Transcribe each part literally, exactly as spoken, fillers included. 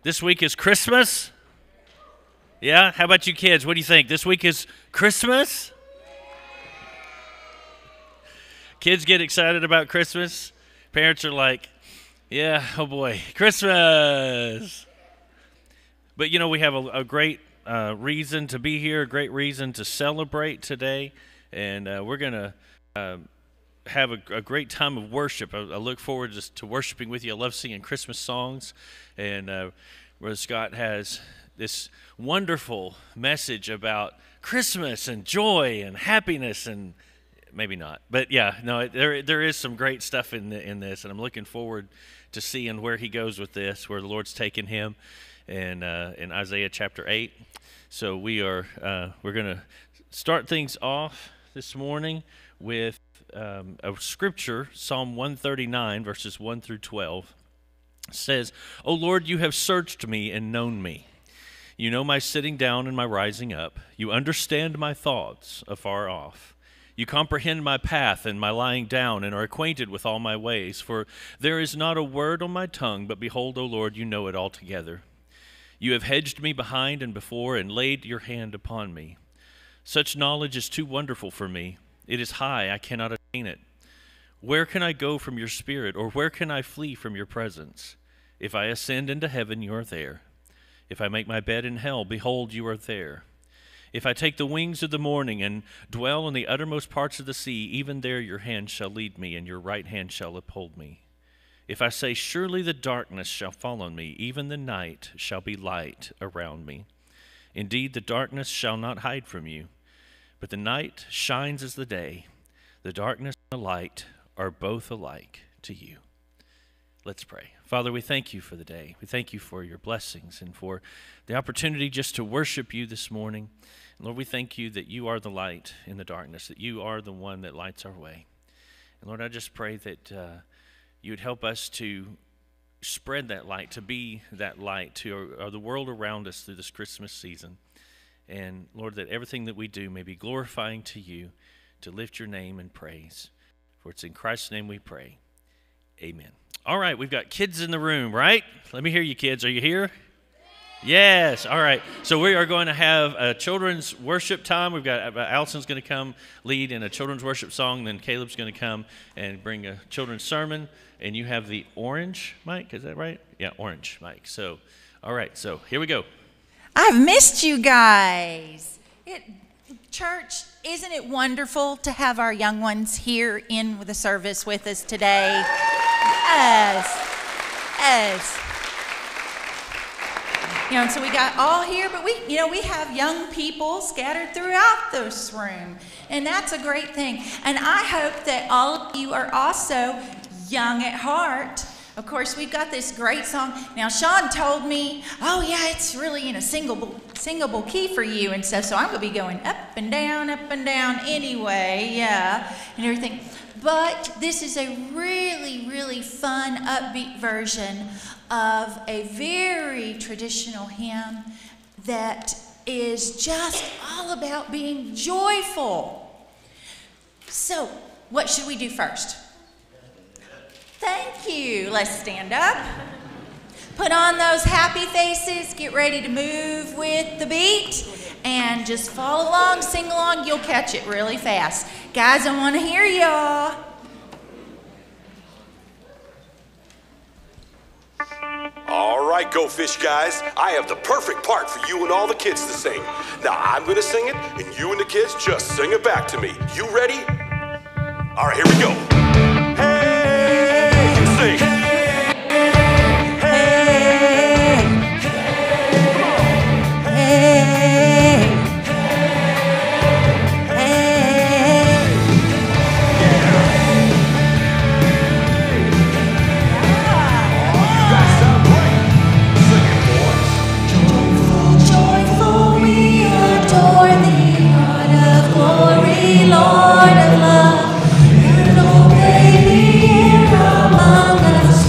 This week is Christmas? Yeah? How about you kids? What do you think? This week is Christmas? Kids get excited about Christmas. Parents are like, yeah, oh boy, Christmas. But, you know, we have a, a great uh, reason to be here, a great reason to celebrate today. And uh, we're going to uh, have a, a great time of worship. I, I look forward to, to worshiping with you. I love singing Christmas songs. And uh, Brother Scott has this wonderful message about Christmas and joy and happiness, and maybe not. But, yeah, no, there there is some great stuff in the, in this, and I'm looking forward to seeing where he goes with this, where the Lord's taking him, and uh, in Isaiah chapter eight. So we are uh, we're going to start things off this morning with um, a scripture, Psalm one thirty-nine, verses one through twelve. It says, "O Lord, you have searched me and known me. You know my sitting down and my rising up. You understand my thoughts afar off. You comprehend my path and my lying down, and are acquainted with all my ways. For there is not a word on my tongue, but behold, O Lord, you know it altogether. You have hedged me behind and before, and laid your hand upon me. Such knowledge is too wonderful for me. It is high, I cannot attain it. Where can I go from your spirit, or where can I flee from your presence? If I ascend into heaven, you are there. If I make my bed in hell, behold, you are there. If I take the wings of the morning and dwell in the uttermost parts of the sea, even there your hand shall lead me, and your right hand shall uphold me. If I say, surely the darkness shall fall on me, even the night shall be light around me. Indeed, the darkness shall not hide from you, but the night shines as the day. The darkness and the light are both alike to you." Let's pray. Father, we thank you for the day. We thank you for your blessings and for the opportunity just to worship you this morning. And Lord, we thank you that you are the light in the darkness, that you are the one that lights our way. And Lord, I just pray that uh, you would help us to spread that light, to be that light to our, our, the world around us through this Christmas season. And Lord, that everything that we do may be glorifying to you, to lift your name in praise. For it's in Christ's name we pray. Amen. All right, we've got kids in the room, right? Let me hear you, kids. Are you here? Yes. All right. So we are going to have a children's worship time. We've got uh, Allison's going to come lead in a children's worship song. Then Caleb's going to come and bring a children's sermon. And you have the orange mic. Is that right? Yeah, orange mic. So, all right. So here we go. I've missed you guys. It, church, isn't it wonderful to have our young ones here in the service with us today? Yes. Yes. You know, and so we got all here, but we, you know, we have young people scattered throughout this room, and that's a great thing. And I hope that all of you are also young at heart. Of course, we've got this great song. Now, Sean told me, oh, yeah, it's really in a singable, singable key for you and stuff, so I'm going to be going up and down, up and down anyway, yeah, and everything. But this is a really, really fun, upbeat version of a very traditional hymn that is just all about being joyful. So, what should we do first? Thank you. Let's stand up. Put on those happy faces. Get ready to move with the beat. And just follow along, sing along. You'll catch it really fast. Guys, I want to hear y'all. All right, Go Fish guys. I have the perfect part for you and all the kids to sing. Now, I'm going to sing it, and you and the kids just sing it back to me. You ready? All right, here we go. Hey, you sing. Hey, hey, come on. Hey, hey, Joyful we adore thee, God of glory, Lord of love. Little baby here among us.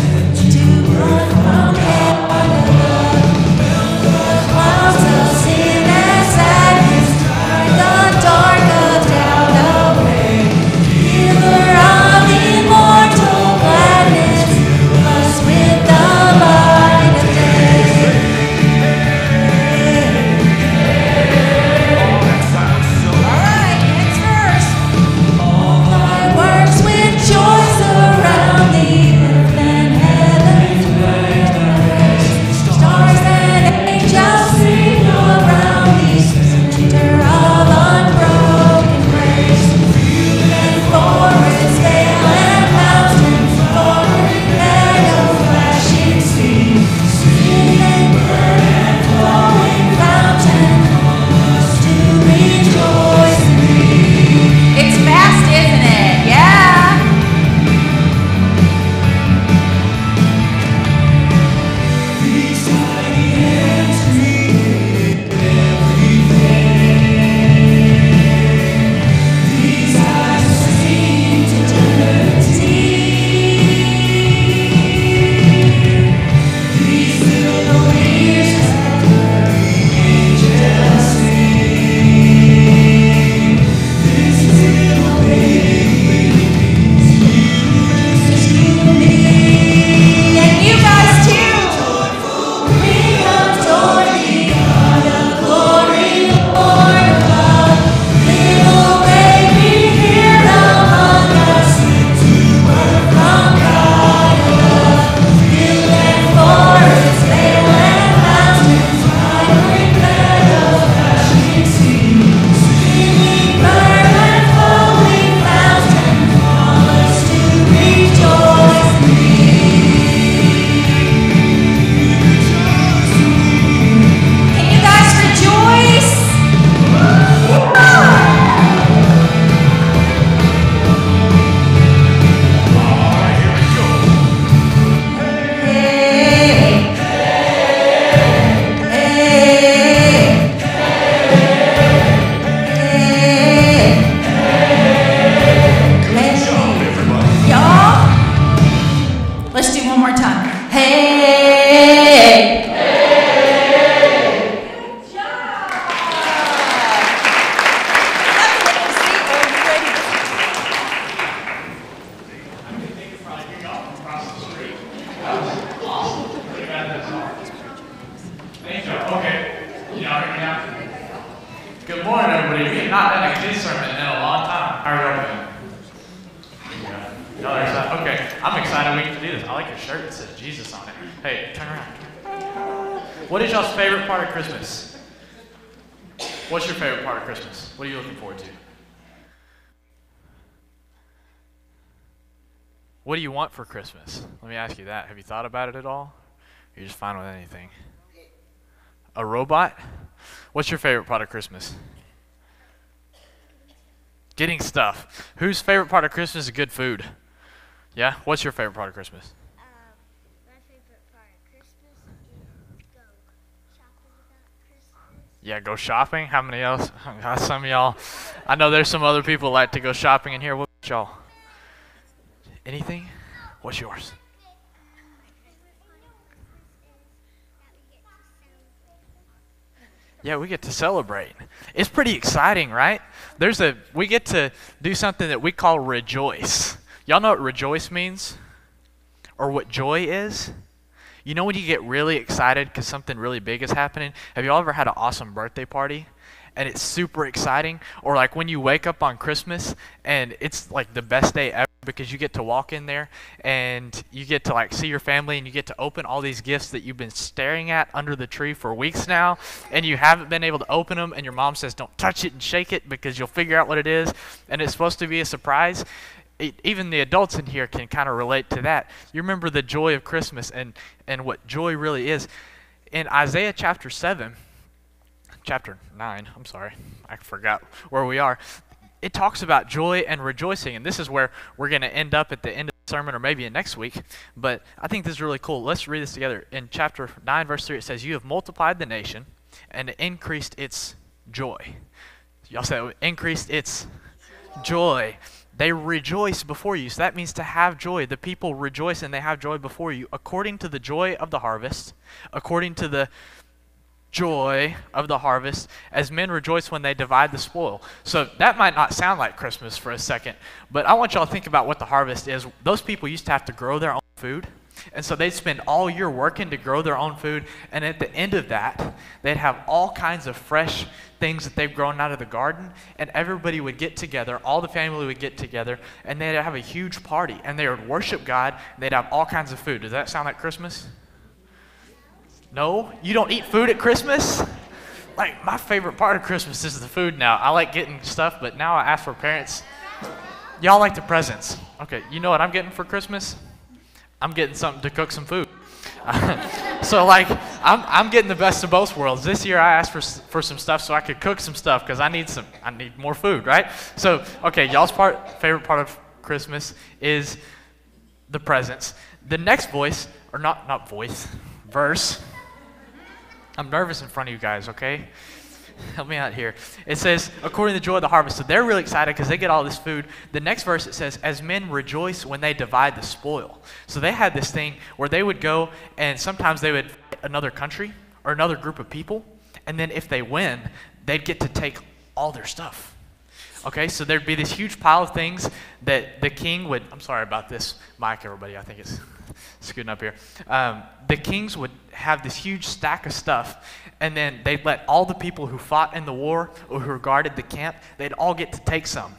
morning, everybody. We have not done a kids sermon in a long time. How are y'all doing? Yeah. Y'all are excited? Okay, I'm excited we get to do this. I like your shirt that says Jesus on it. Hey, turn around. What is y'all's favorite part of Christmas? What's your favorite part of Christmas? What are you looking forward to? What do you want for Christmas? Let me ask you that. Have you thought about it at all? Or are you just fine with anything? A robot? What's your favorite part of Christmas? Getting stuff. Whose favorite part of Christmas is good food? Yeah? What's your favorite part of Christmas? Um, my favorite part of Christmas is go shopping about Christmas. Yeah, go shopping? How many else? Some of y'all. I know there's some other people like to go shopping in here. What about y'all? Anything? What's yours? Yeah, we get to celebrate. It's pretty exciting, right? There's a we get to do something that we call rejoice. Y'all know what rejoice means? Or what joy is? You know when you get really excited because something really big is happening? Have you all ever had an awesome birthday party? And it's super exciting? Or like when you wake up on Christmas and it's like the best day ever because you get to walk in there and you get to like see your family and you get to open all these gifts that you've been staring at under the tree for weeks now and you haven't been able to open them and your mom says don't touch it and shake it because you'll figure out what it is and it's supposed to be a surprise. It, even the adults in here can kind of relate to that. You remember the joy of Christmas and, and what joy really is. In Isaiah chapter seven, chapter nine, I'm sorry, I forgot where we are. It talks about joy and rejoicing, and this is where we're going to end up at the end of the sermon or maybe in next week, but I think this is really cool. Let's read this together. In chapter nine, verse three, it says, you have multiplied the nation and increased its joy. Y'all say, increased its joy. They rejoice before you, so that means to have joy. The people rejoice and they have joy before you, according to the joy of the harvest, according to the joy of the harvest, as men rejoice when they divide the spoil. So that might not sound like Christmas for a second, but I want y'all to think about what the harvest is. Those people used to have to grow their own food, and so they'd spend all year working to grow their own food, and at the end of that, they'd have all kinds of fresh things that they've grown out of the garden, and everybody would get together, all the family would get together, and they'd have a huge party, and they would worship God, and they'd have all kinds of food. Does that sound like Christmas? No? You don't eat food at Christmas? Like, my favorite part of Christmas is the food now. I like getting stuff, but now I ask for parents. Y'all like the presents. Okay, you know what I'm getting for Christmas? I'm getting something to cook some food. So, like, I'm I'm getting the best of both worlds. This year I asked for for some stuff so I could cook some stuff because I need some, I need more food, right? So, okay, y'all's part favorite part of Christmas is the presents. The next voice, or not not voice, verse. I'm nervous in front of you guys, okay? Help me out here. It says, according to the joy of the harvest. So they're really excited because they get all this food. The next verse, it says, as men rejoice when they divide the spoil. So they had this thing where they would go and sometimes they would fight another country or another group of people. And then if they win, they'd get to take all their stuff. Okay, so there'd be this huge pile of things that the king would, I'm sorry about this mic, everybody. I think it's scooting up here. Um, the kings would have this huge stack of stuff, and then they'd let all the people who fought in the war or who guarded the camp, they'd all get to take some.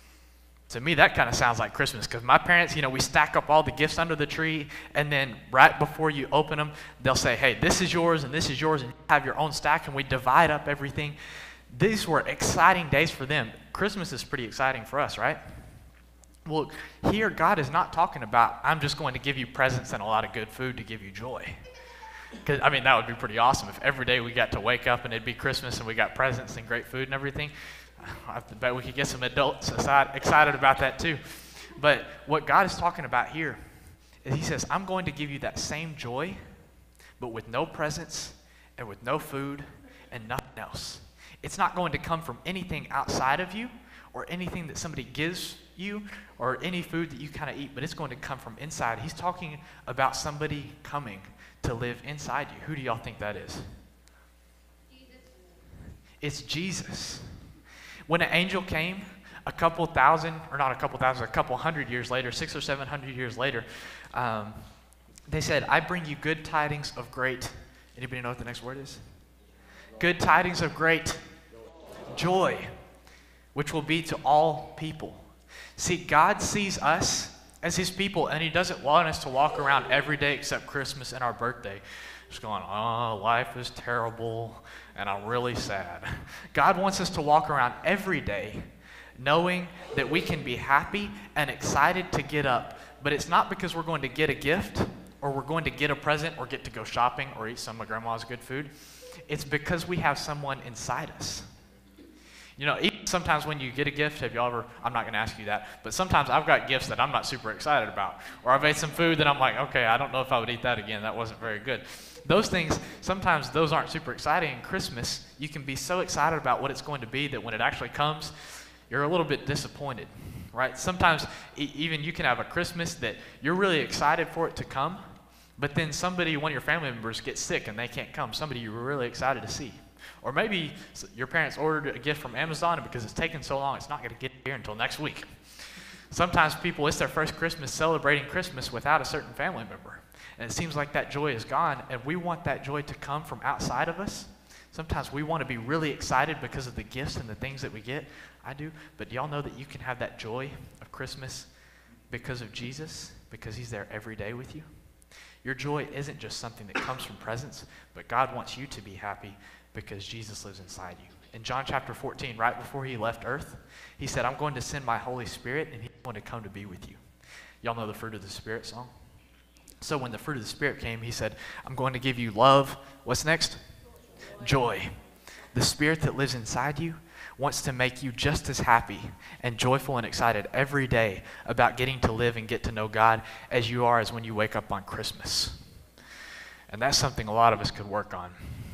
To me, that kind of sounds like Christmas, because my parents, you know, we stack up all the gifts under the tree, and then right before you open them, they'll say, hey, this is yours, and this is yours, and you have your own stack, and we divide up everything. These were exciting days for them. Christmas is pretty exciting for us, right? Well, here God is not talking about, I'm just going to give you presents and a lot of good food to give you joy. Because, I mean, that would be pretty awesome if every day we got to wake up and it'd be Christmas and we got presents and great food and everything. I bet we could get some adults excited about that too. But what God is talking about here is he says, I'm going to give you that same joy, but with no presents and with no food and nothing else. It's not going to come from anything outside of you or anything that somebody gives you or any food that you kind of eat, but it's going to come from inside. He's talking about somebody coming to live inside you. Who do y'all think that is? Jesus. It's Jesus. When an angel came a couple thousand, or not a couple thousand, a couple hundred years later, six or seven hundred years later, um, they said, I bring you good tidings of great, anybody know what the next word is? Good tidings of great joy, which will be to all people. See, God sees us as his people, and he doesn't want us to walk around every day except Christmas and our birthday just going, oh, life is terrible, and I'm really sad. God wants us to walk around every day knowing that we can be happy and excited to get up. But it's not because we're going to get a gift or we're going to get a present or get to go shopping or eat some of grandma's good food. It's because we have someone inside us. You know, even sometimes when you get a gift, have y'all ever, I'm not going to ask you that, but sometimes I've got gifts that I'm not super excited about. Or I've ate some food that I'm like, okay, I don't know if I would eat that again. That wasn't very good. Those things, sometimes those aren't super exciting. In Christmas, you can be so excited about what it's going to be that when it actually comes, you're a little bit disappointed, right? Sometimes e- even you can have a Christmas that you're really excited for it to come, but then somebody, one of your family members gets sick and they can't come, somebody you were really excited to see. Or maybe your parents ordered a gift from Amazon, and because it's taken so long, it's not going to get here until next week. Sometimes people, it's their first Christmas celebrating Christmas without a certain family member. And it seems like that joy is gone, and we want that joy to come from outside of us. Sometimes we want to be really excited because of the gifts and the things that we get. I do. But y'all know that you can have that joy of Christmas because of Jesus, because he's there every day with you. Your joy isn't just something that comes from presents, but God wants you to be happy because Jesus lives inside you. In John chapter fourteen, right before he left earth, he said, I'm going to send my Holy Spirit, and he's going to come to be with you. Y'all know the fruit of the Spirit song? So when the fruit of the Spirit came, he said, I'm going to give you love. What's next? Joy. The Spirit that lives inside you wants to make you just as happy and joyful and excited every day about getting to live and get to know God as you are as when you wake up on Christmas. And that's something a lot of us could work on.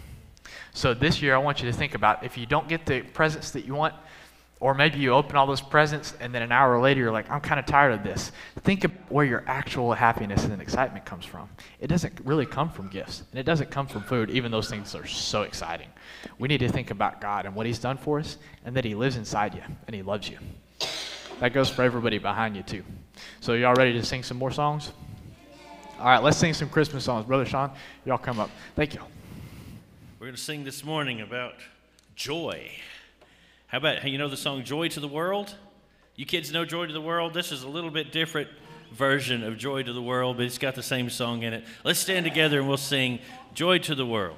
So this year, I want you to think about if you don't get the presents that you want, or maybe you open all those presents and then an hour later you're like, I'm kind of tired of this. Think of where your actual happiness and excitement comes from. It doesn't really come from gifts, and it doesn't come from food, even those things are so exciting. We need to think about God and what he's done for us, and that he lives inside you and he loves you. That goes for everybody behind you too. So y'all ready to sing some more songs? All right, let's sing some Christmas songs. Brother Sean, y'all come up. Thank you. We're going to sing this morning about joy. How about, you know the song Joy to the World? You kids know Joy to the World? This is a little bit different version of Joy to the World, but it's got the same song in it. Let's stand together and we'll sing Joy to the World.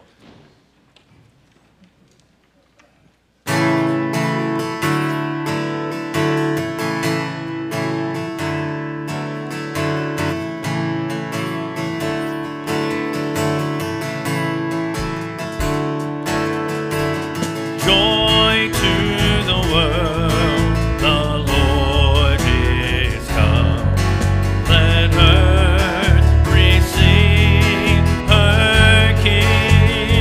Let earth receive her King.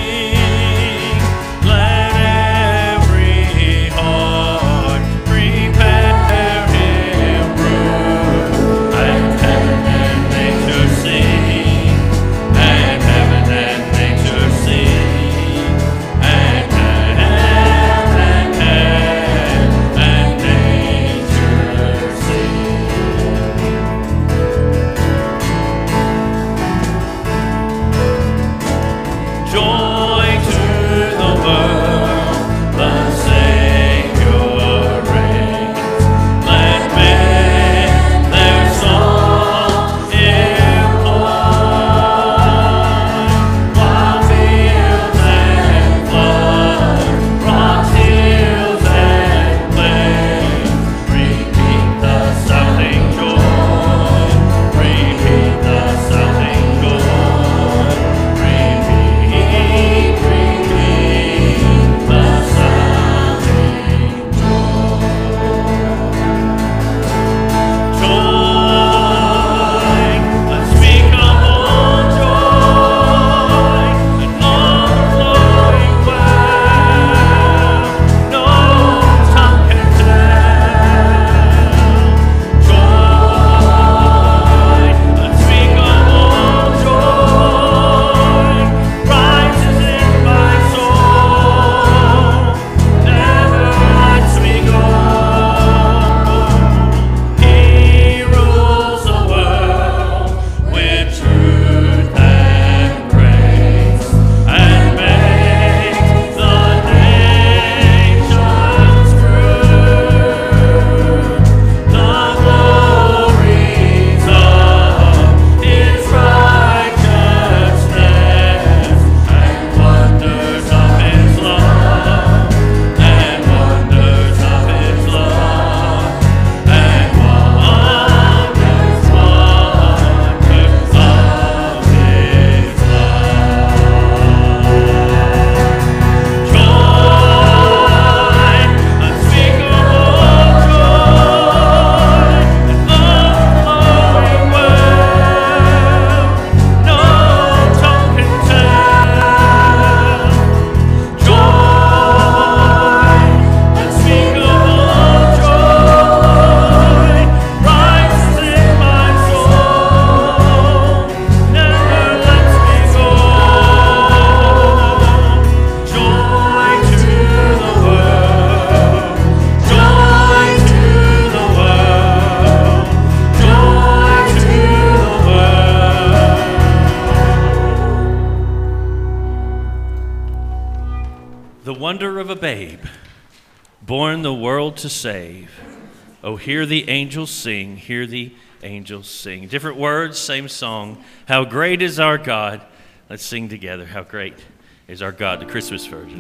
a babe, born the world to save. Oh, hear the angels sing, hear the angels sing. Different words, same song. How great is our God. Let's sing together. How great is our God, the Christmas version.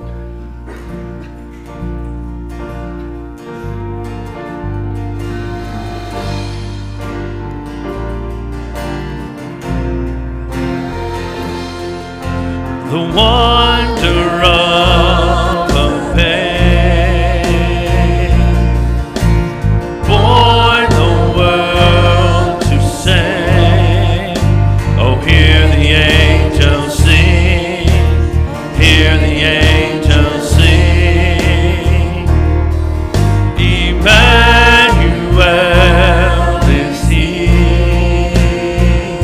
The wonder of a babe, born the world to save. Oh, hear the angels sing, hear the angels sing. Emmanuel is here,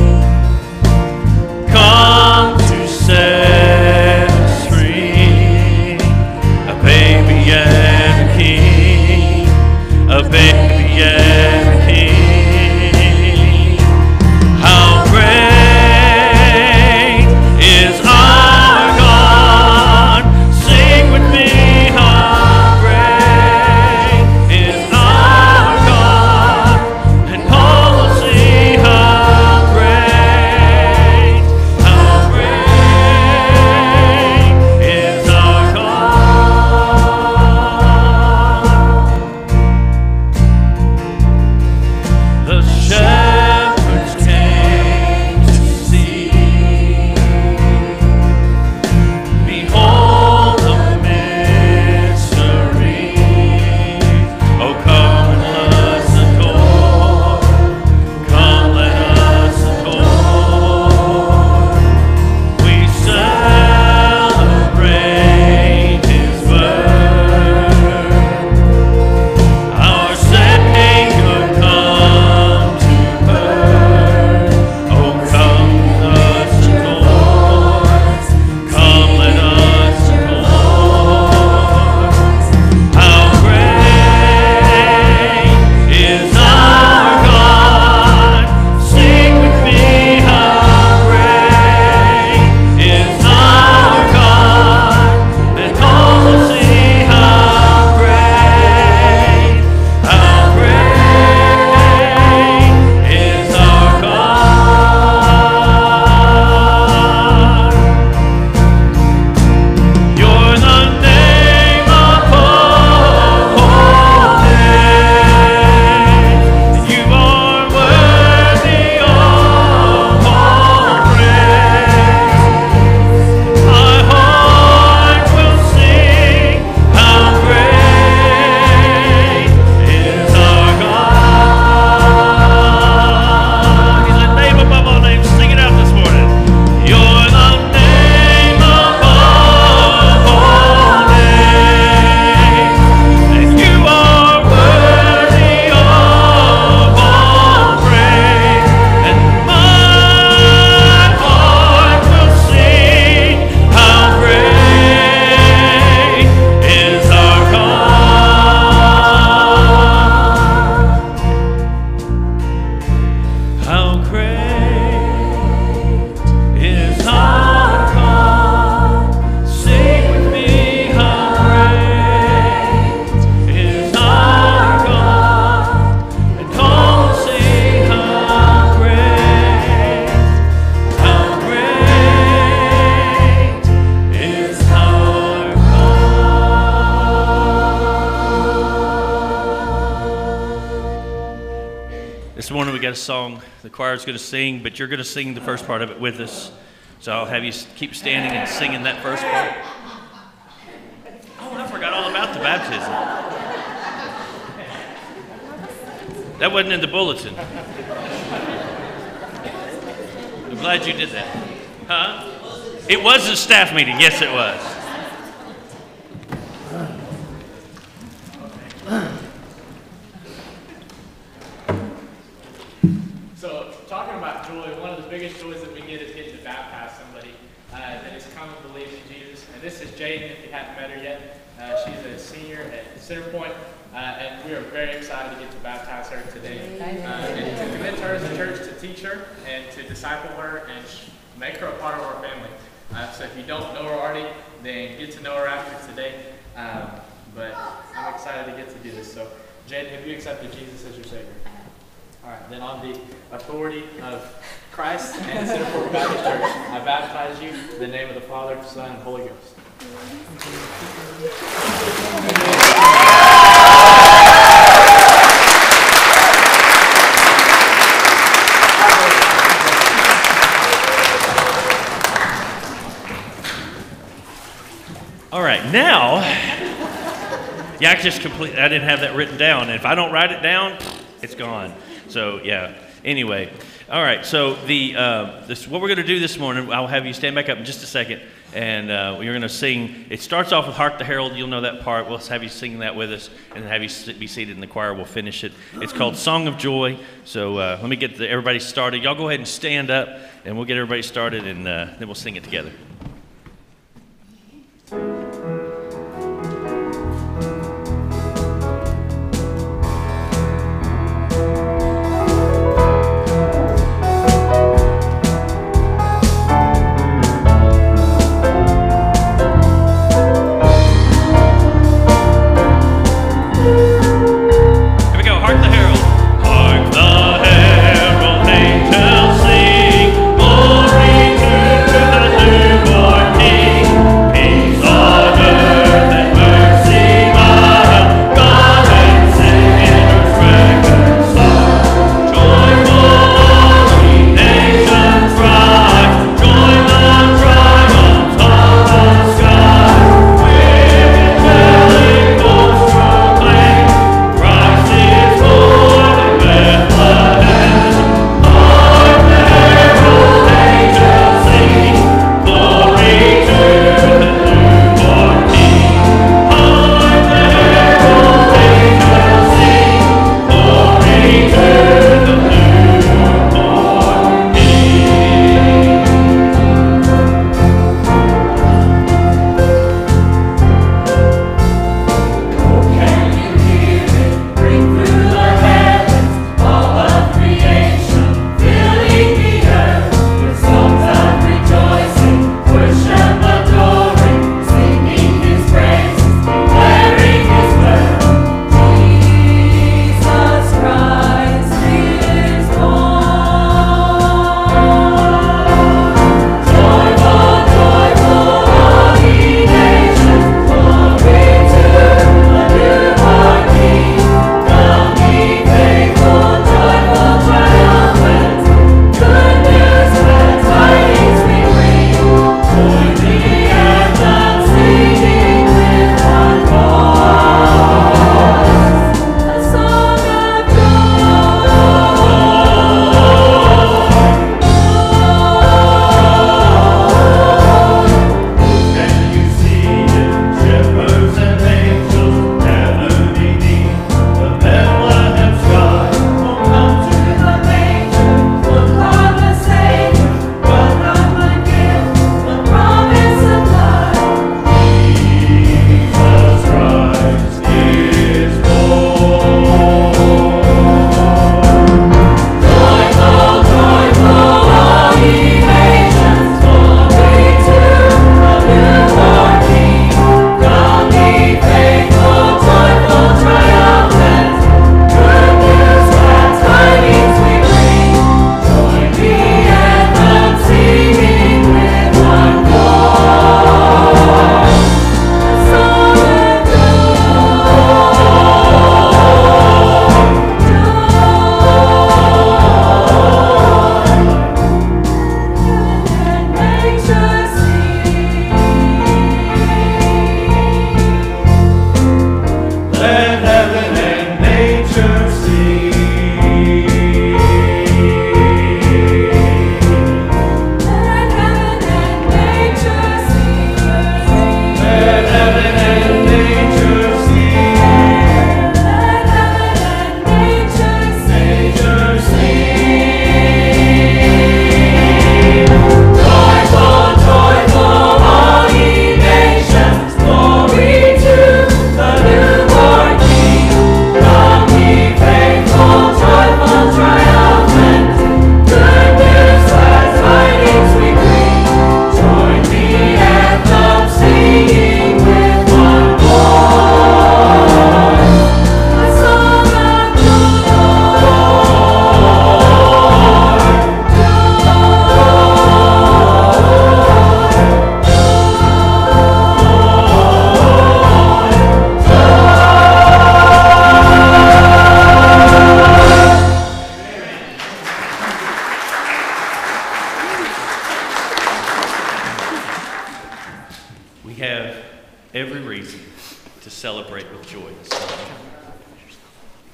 come to set us free. A baby and a king, a baby and a king. How great is our God? Sing with me, how great is our God? And all will see how great, how great is our God. The shepherds came to see. Behold the mystery. Oh, come and let us adore. Come, let us adore. We celebrate His birth. Our Savior come to earth. Oh, come let us adore. Come let us adore. How great is our God? Sing with me, how great is our God? And all will see how great, how great is our God. You're the name above all names. You are worthy of all praise. My heart will sing, how great is our God. He's the name above all names. Sing it out this morning. You're the name above all names, and you are worthy of all praise. And my heart will sing, how great is our God. How great is our God? Sing with me, how great is our God? And all will see how great, how great is our God. This morning we got a song the choir's going to sing, but you're going to sing the first part of it with us. So I'll have you s- keep standing and singing that first part. Oh, I forgot all about the baptism. That wasn't in the bulletin. I'm glad you did that. Huh? It was a staff meeting. Yes, it was. So, talking about joy, one of the biggest joys that we get is getting to baptize somebody uh, that has come and believed in Jesus. And this is Jaden, if you haven't met her yet. Uh, she's a senior at Centerpoint, uh, and we are very excited to get to baptize her today. Uh, and to commit her as a church, to teach her, and to disciple her, and make her a part of our family. Uh, so if you don't know her already, then get to know her after today. Uh, Um, but I'm excited to get to do this. So, Jaden, have you accepted Jesus as your Savior? All right, then on the authority of Christ and Center Fork Baptist Church, I baptize you in the name of the Father, Son, and Holy Ghost. All right, now, yeah, I just complete. I didn't have that written down. And if I don't write it down, it's gone. So yeah. Anyway, all right. So the uh, this what we're going to do this morning. I'll have you stand back up in just a second, and uh, we're going to sing. It starts off with "Hark the Herald." You'll know that part. We'll have you sing that with us, and then have you sit, be seated in the choir. We'll finish it. It's called "Song of Joy." So uh, let me get the, everybody started. Y'all go ahead and stand up, and we'll get everybody started, and uh, then we'll sing it together. Glory to the newborn.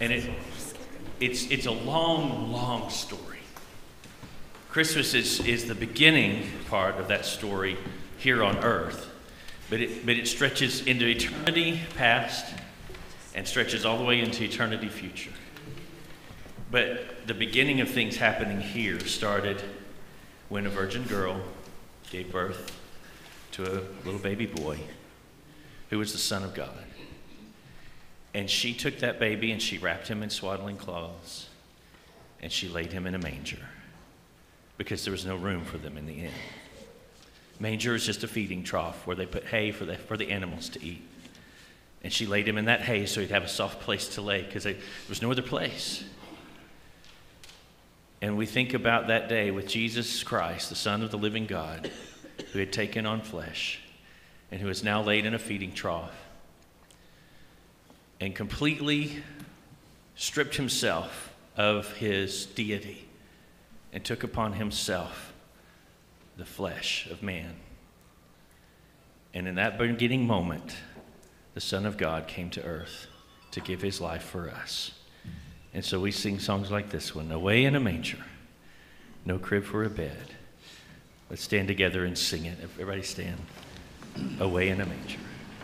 And it, it's, it's a long, long story. Christmas is, is the beginning part of that story here on earth, but it, but it stretches into eternity past and stretches all the way into eternity future. But the beginning of things happening here started when a virgin girl gave birth to a little baby boy who was the Son of God. And she took that baby and she wrapped him in swaddling cloths and she laid him in a manger because there was no room for them in the inn. Manger is just a feeding trough where they put hay for the, for the animals to eat. And she laid him in that hay so he'd have a soft place to lay because there was no other place. And we think about that day with Jesus Christ, the Son of the living God, who had taken on flesh and who is now laid in a feeding trough and completely stripped himself of his deity and took upon himself the flesh of man. And in that beginning moment, the Son of God came to earth to give his life for us. And so we sing songs like this one, Away in a Manger, No Crib for a Bed. Let's stand together and sing it. Everybody stand. Away in a Manger.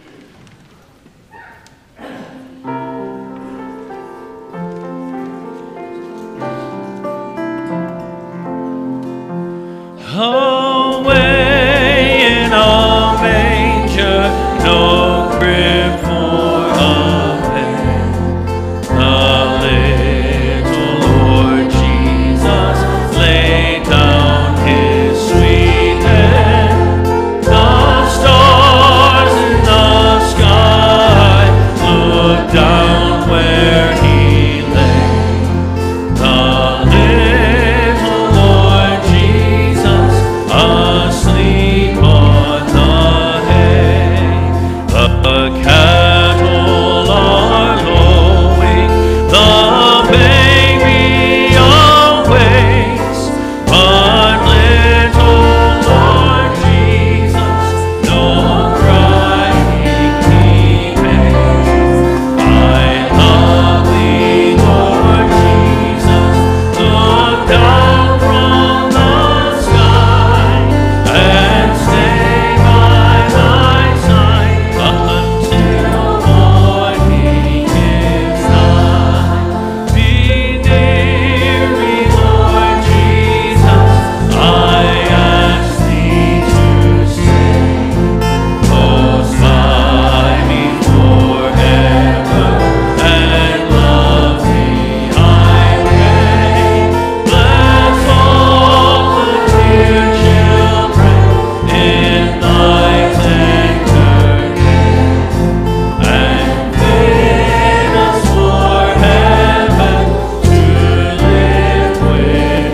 Away in a manger, no crib for a bed. The little Lord Jesus laid down his sweet head. The stars in the sky looked down where he lay. The little Lord Jesus asleep on the hay. The cattle are lowing, the baby awakes, but little Lord Jesus no crying he makes. My lovely Lord Jesus, look down from the sky and stay by thy side until morning gives light. Be near me, Lord Jesus, I ask thee to stay. Close by me forever and love me, I pray. Bless all the dear children in thy tender care, and bid us for heaven to live with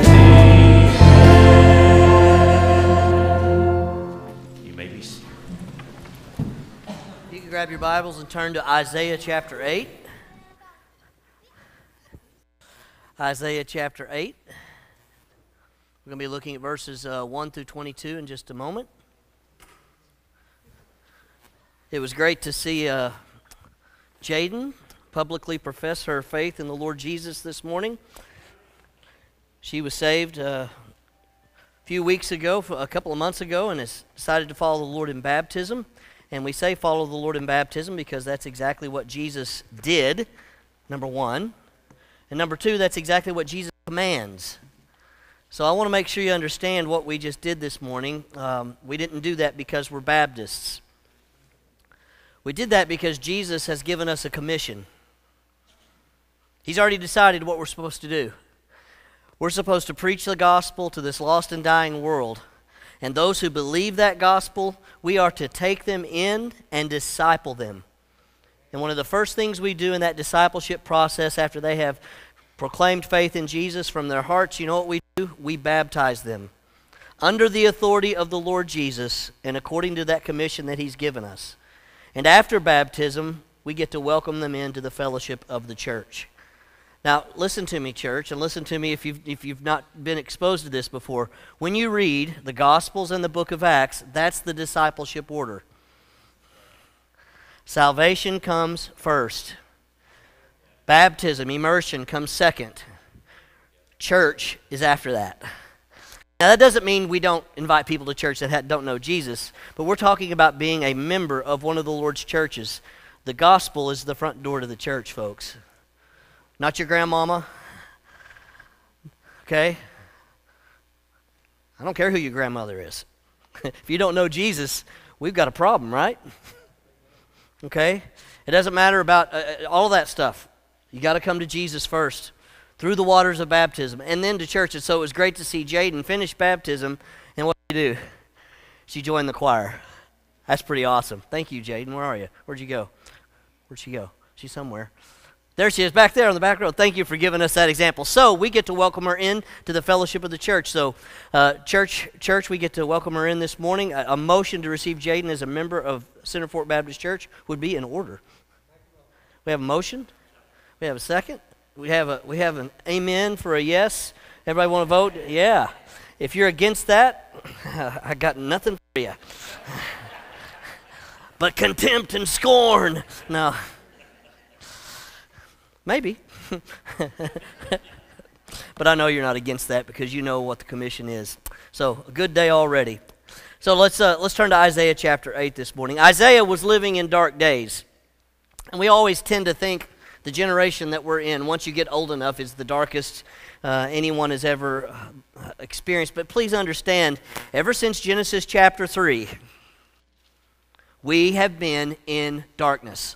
thee. You may be seated. You can grab your Bibles and turn to Isaiah chapter eight. Isaiah chapter eight. We're going to be looking at verses uh, one through twenty-two in just a moment. It was great to see uh, Jaden publicly profess her faith in the Lord Jesus this morning. She was saved uh, a few weeks ago, a couple of months ago, and has decided to follow the Lord in baptism. And we say follow the Lord in baptism because that's exactly what Jesus did, number one. And number two, that's exactly what Jesus commands. So I want to make sure you understand what we just did this morning. Um, we didn't do that because we're Baptists. We did that because Jesus has given us a commission. He's already decided what we're supposed to do. We're supposed to preach the gospel to this lost and dying world. And those who believe that gospel, we are to take them in and disciple them. And one of the first things we do in that discipleship process after they have proclaimed faith in Jesus from their hearts, you know what we do? We baptize them under the authority of the Lord Jesus and according to that commission that He's given us. And after baptism, we get to welcome them into the fellowship of the church. Now, listen to me, church, and listen to me if you've, if you've not been exposed to this before. When you read the Gospels and the book of Acts, that's the discipleship order. Salvation comes first. Baptism, immersion comes second. Church is after that. Now, that doesn't mean we don't invite people to church that ha- don't know Jesus, but we're talking about being a member of one of the Lord's churches. The gospel is the front door to the church, folks. Not your grandmama. Okay? I don't care who your grandmother is. If you don't know Jesus, we've got a problem, right? Okay? It doesn't matter about uh, all that stuff. You got to come to Jesus first, through the waters of baptism, and then to church. And so it was great to see Jaden finish baptism, and what did she do? She joined the choir. That's pretty awesome. Thank you, Jaden. Where are you? Where'd you go? Where'd she go? She's somewhere. There she is, back there on the back row. Thank you for giving us that example. So we get to welcome her in to the fellowship of the church. So uh, church, church, we get to welcome her in this morning. A, a motion to receive Jaden as a member of Center Fort Baptist Church would be in order. We have a motion. We have a second. We have a we have an amen for a yes. Everybody want to vote? Yeah. If you're against that, I got nothing for you. But contempt and scorn. No. Maybe. But I know you're not against that because you know what the commission is. So, a good day already. So let's uh, let's turn to Isaiah chapter eight this morning. Isaiah was living in dark days. And we always tend to think the generation that we're in, once you get old enough, is the darkest uh, anyone has ever uh, experienced. But please understand, ever since Genesis chapter three, we have been in darkness.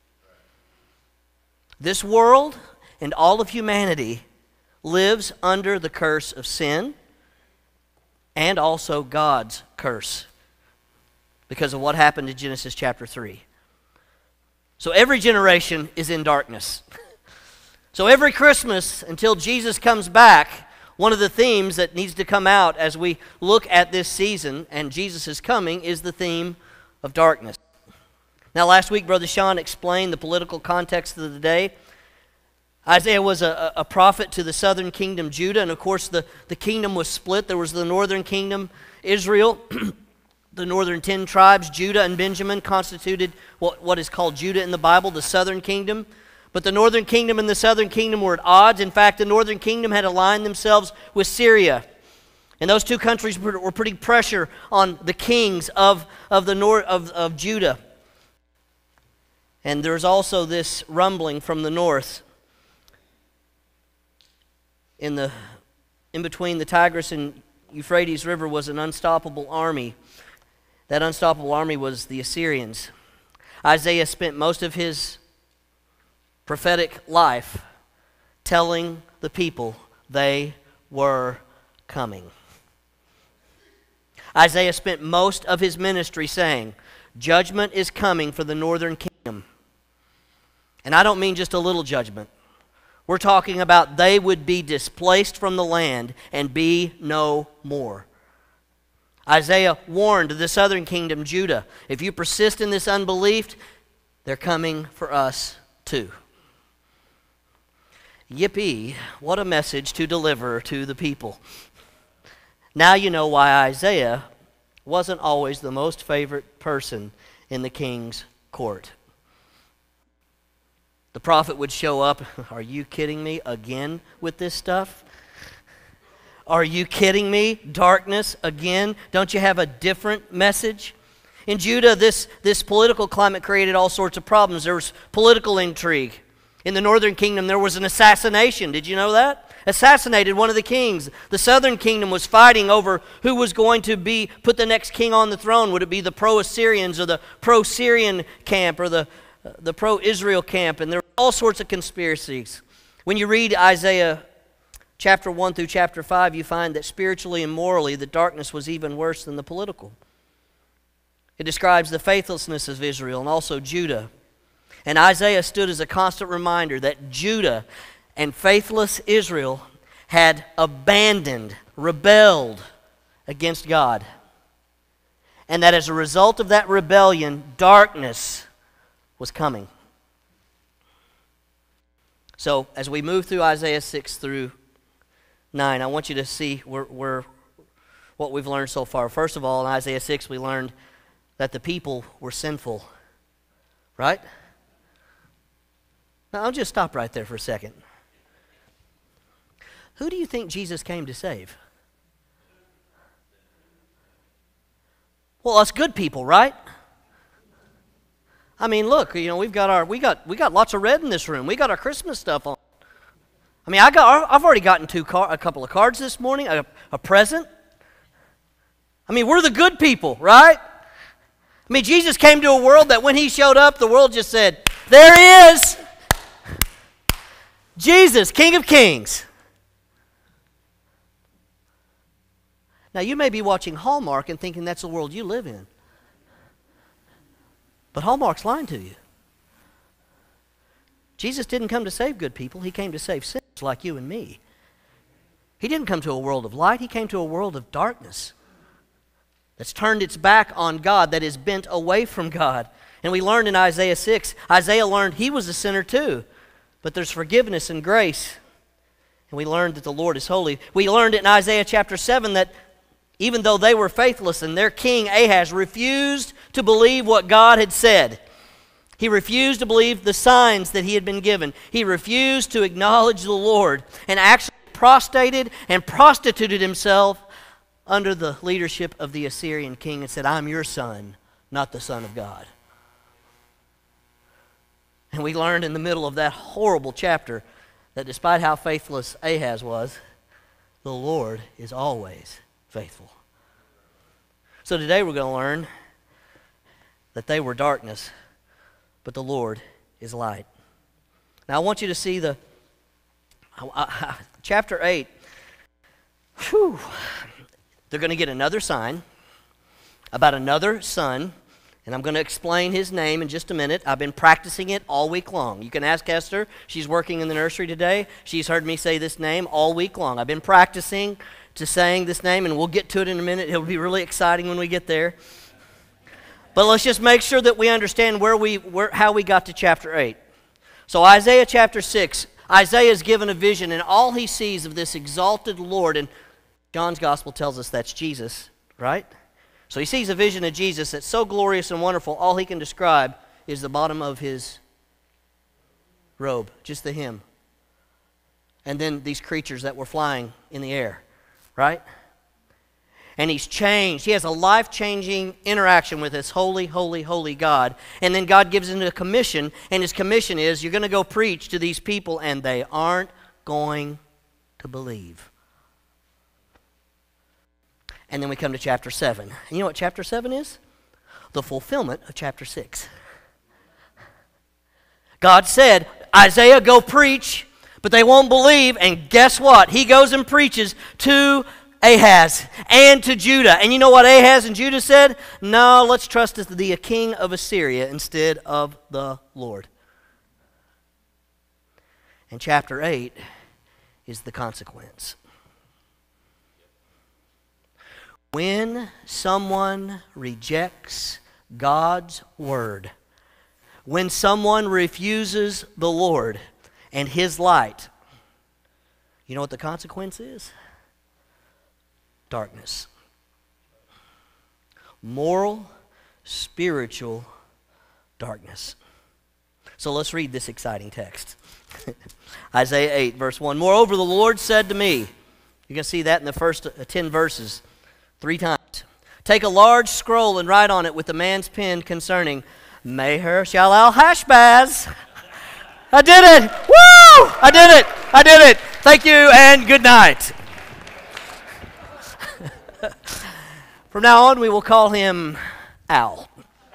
This world and all of humanity lives under the curse of sin and also God's curse because of what happened in Genesis chapter three. So every generation is in darkness. So every Christmas until Jesus comes back, one of the themes that needs to come out as we look at this season and Jesus is coming is the theme of darkness. Now, last week, Brother Sean explained the political context of the day. Isaiah was a, a prophet to the southern kingdom, Judah, and of course the, the kingdom was split. There was the northern kingdom, Israel. The northern ten tribes, Judah and Benjamin, constituted what, what is called Judah in the Bible, the southern kingdom. But the northern kingdom and the southern kingdom were at odds. In fact, the northern kingdom had aligned themselves with Syria. And those two countries were, were putting pressure on the kings of, of, the nor- of, of Judah. And there's also this rumbling from the north. In, the, in between the Tigris and Euphrates River was an unstoppable army. That unstoppable army was the Assyrians. Isaiah spent most of his prophetic life telling the people they were coming. Isaiah spent most of his ministry saying, judgment is coming for the northern kingdom. And I don't mean just a little judgment. We're talking about they would be displaced from the land and be no more. Isaiah warned the southern kingdom, Judah, if you persist in this unbelief, they're coming for us too. Yippee, what a message to deliver to the people. Now you know why Isaiah wasn't always the most favorite person in the king's court. The prophet would show up, are you kidding me again with this stuff? Are you kidding me? Darkness again? Don't you have a different message? In Judah, this, this political climate created all sorts of problems. There was political intrigue. In the northern kingdom, there was an assassination. Did you know that? Assassinated one of the kings. The southern kingdom was fighting over who was going to be put the next king on the throne. Would it be the pro-Assyrians or the pro-Syrian camp or the, uh, the pro-Israel camp? And there were all sorts of conspiracies. When you read Isaiah chapter one through chapter five, you find that spiritually and morally, the darkness was even worse than the political. It describes the faithlessness of Israel and also Judah. And Isaiah stood as a constant reminder that Judah and faithless Israel had abandoned, rebelled against God. And that as a result of that rebellion, darkness was coming. So, as we move through Isaiah six through nine, I want you to see where, where, what we've learned so far. First of all, in Isaiah six, we learned that the people were sinful. Right? Now, I'll just stop right there for a second. Who do you think Jesus came to save? Well, us good people, right? I mean, look, you know, we've got our we got we got lots of red in this room. We got our Christmas stuff on. I mean, I got I've already gotten two car, a couple of cards this morning, a, a present. I mean, we're the good people, right? I mean, Jesus came to a world that when he showed up, the world just said, "There he is, Jesus, King of Kings." Now, you may be watching Hallmark and thinking that's the world you live in. But Hallmark's lying to you. Jesus didn't come to save good people. He came to save sinners like you and me. He didn't come to a world of light. He came to a world of darkness that's turned its back on God, that is bent away from God. And we learned in Isaiah six, Isaiah learned he was a sinner too. But there's forgiveness and grace. And we learned that the Lord is holy. We learned in Isaiah chapter seven that even though they were faithless and their king Ahaz refused to believe what God had said, he refused to believe the signs that he had been given. He refused to acknowledge the Lord and actually prostrated and prostituted himself under the leadership of the Assyrian king and said, "I'm your son, not the Son of God." And we learned in the middle of that horrible chapter that despite how faithless Ahaz was, the Lord is always faithful. So today we're going to learn that they were darkness, but the Lord is light. Now I want you to see the uh, uh, chapter eight. Whew, they're going to get another sign about another son, and I'm going to explain his name in just a minute. I've been practicing it all week long. You can ask Esther. She's working in the nursery today. She's heard me say this name all week long. I've been practicing to saying this name, and we'll get to it in a minute. It'll be really exciting when we get there. But let's just make sure that we understand where we, where, how we got to chapter eight. So Isaiah chapter six, Isaiah is given a vision, and all he sees of this exalted Lord, and John's gospel tells us that's Jesus, right? So he sees a vision of Jesus that's so glorious and wonderful, all he can describe is the bottom of his robe, just the hem. And then these creatures that were flying in the air, right? And he's changed. He has a life-changing interaction with this holy, holy, holy God. And then God gives him a commission, and his commission is, you're going to go preach to these people, and they aren't going to believe. And then we come to chapter seven. And you know what chapter seven is? The fulfillment of chapter six. God said, Isaiah, go preach, but they won't believe, and guess what? He goes and preaches to Ahaz and to Judah. And you know what Ahaz and Judah said? No, let's trust the king of Assyria instead of the Lord. And chapter eight is the consequence. When someone rejects God's word, when someone refuses the Lord and his light, you know what the consequence is? Darkness. Moral, spiritual darkness. So let's read this exciting text. Isaiah eight, verse one. Moreover, the Lord said to me, you can see that in the first ten verses, three times. Take a large scroll and write on it with the man's pen concerning Maher Shalal Hashbaz. I did it! Woo! I did it! I did it! Thank you and good night. From now on, we will call him Al.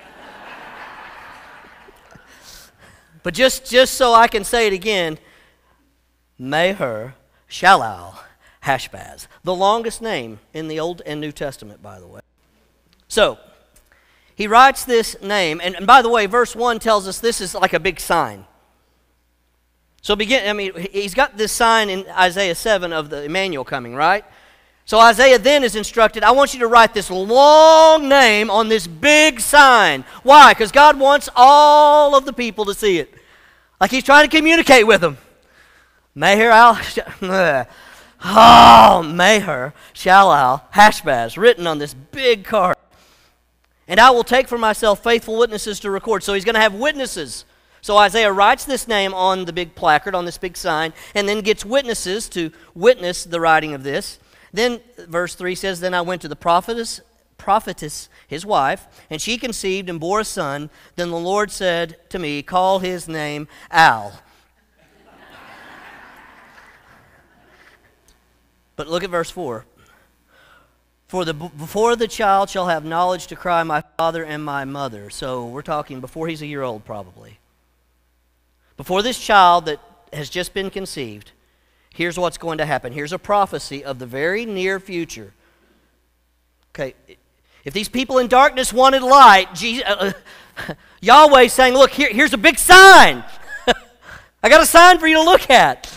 But just, just so I can say it again, Maher Shalal Hashbaz. The longest name in the Old and New Testament, by the way. So, he writes this name, and, and by the way, verse one tells us this is like a big sign. So begin, I mean, he's got this sign in Isaiah seven of the Emmanuel coming, right? So Isaiah then is instructed, I want you to write this long name on this big sign. Why? Because God wants all of the people to see it. Like he's trying to communicate with them. Maher al, oh, Maher Shalal Hashbaz, written on this big card. And I will take for myself faithful witnesses to record. So he's going to have witnesses So Isaiah writes this name on the big placard, on this big sign, and then gets witnesses to witness the writing of this. Then verse three says, Then I went to the prophetess, prophetess, his wife, and she conceived and bore a son. Then the Lord said to me, Call his name Al. But look at verse four. For the before the child shall have knowledge to cry, my father and my mother. So we're talking before he's a year old probably. Before this child that has just been conceived, here's what's going to happen. Here's a prophecy of the very near future. Okay, if these people in darkness wanted light, Jesus, uh, Yahweh saying, look, here, here's a big sign. I got a sign for you to look at.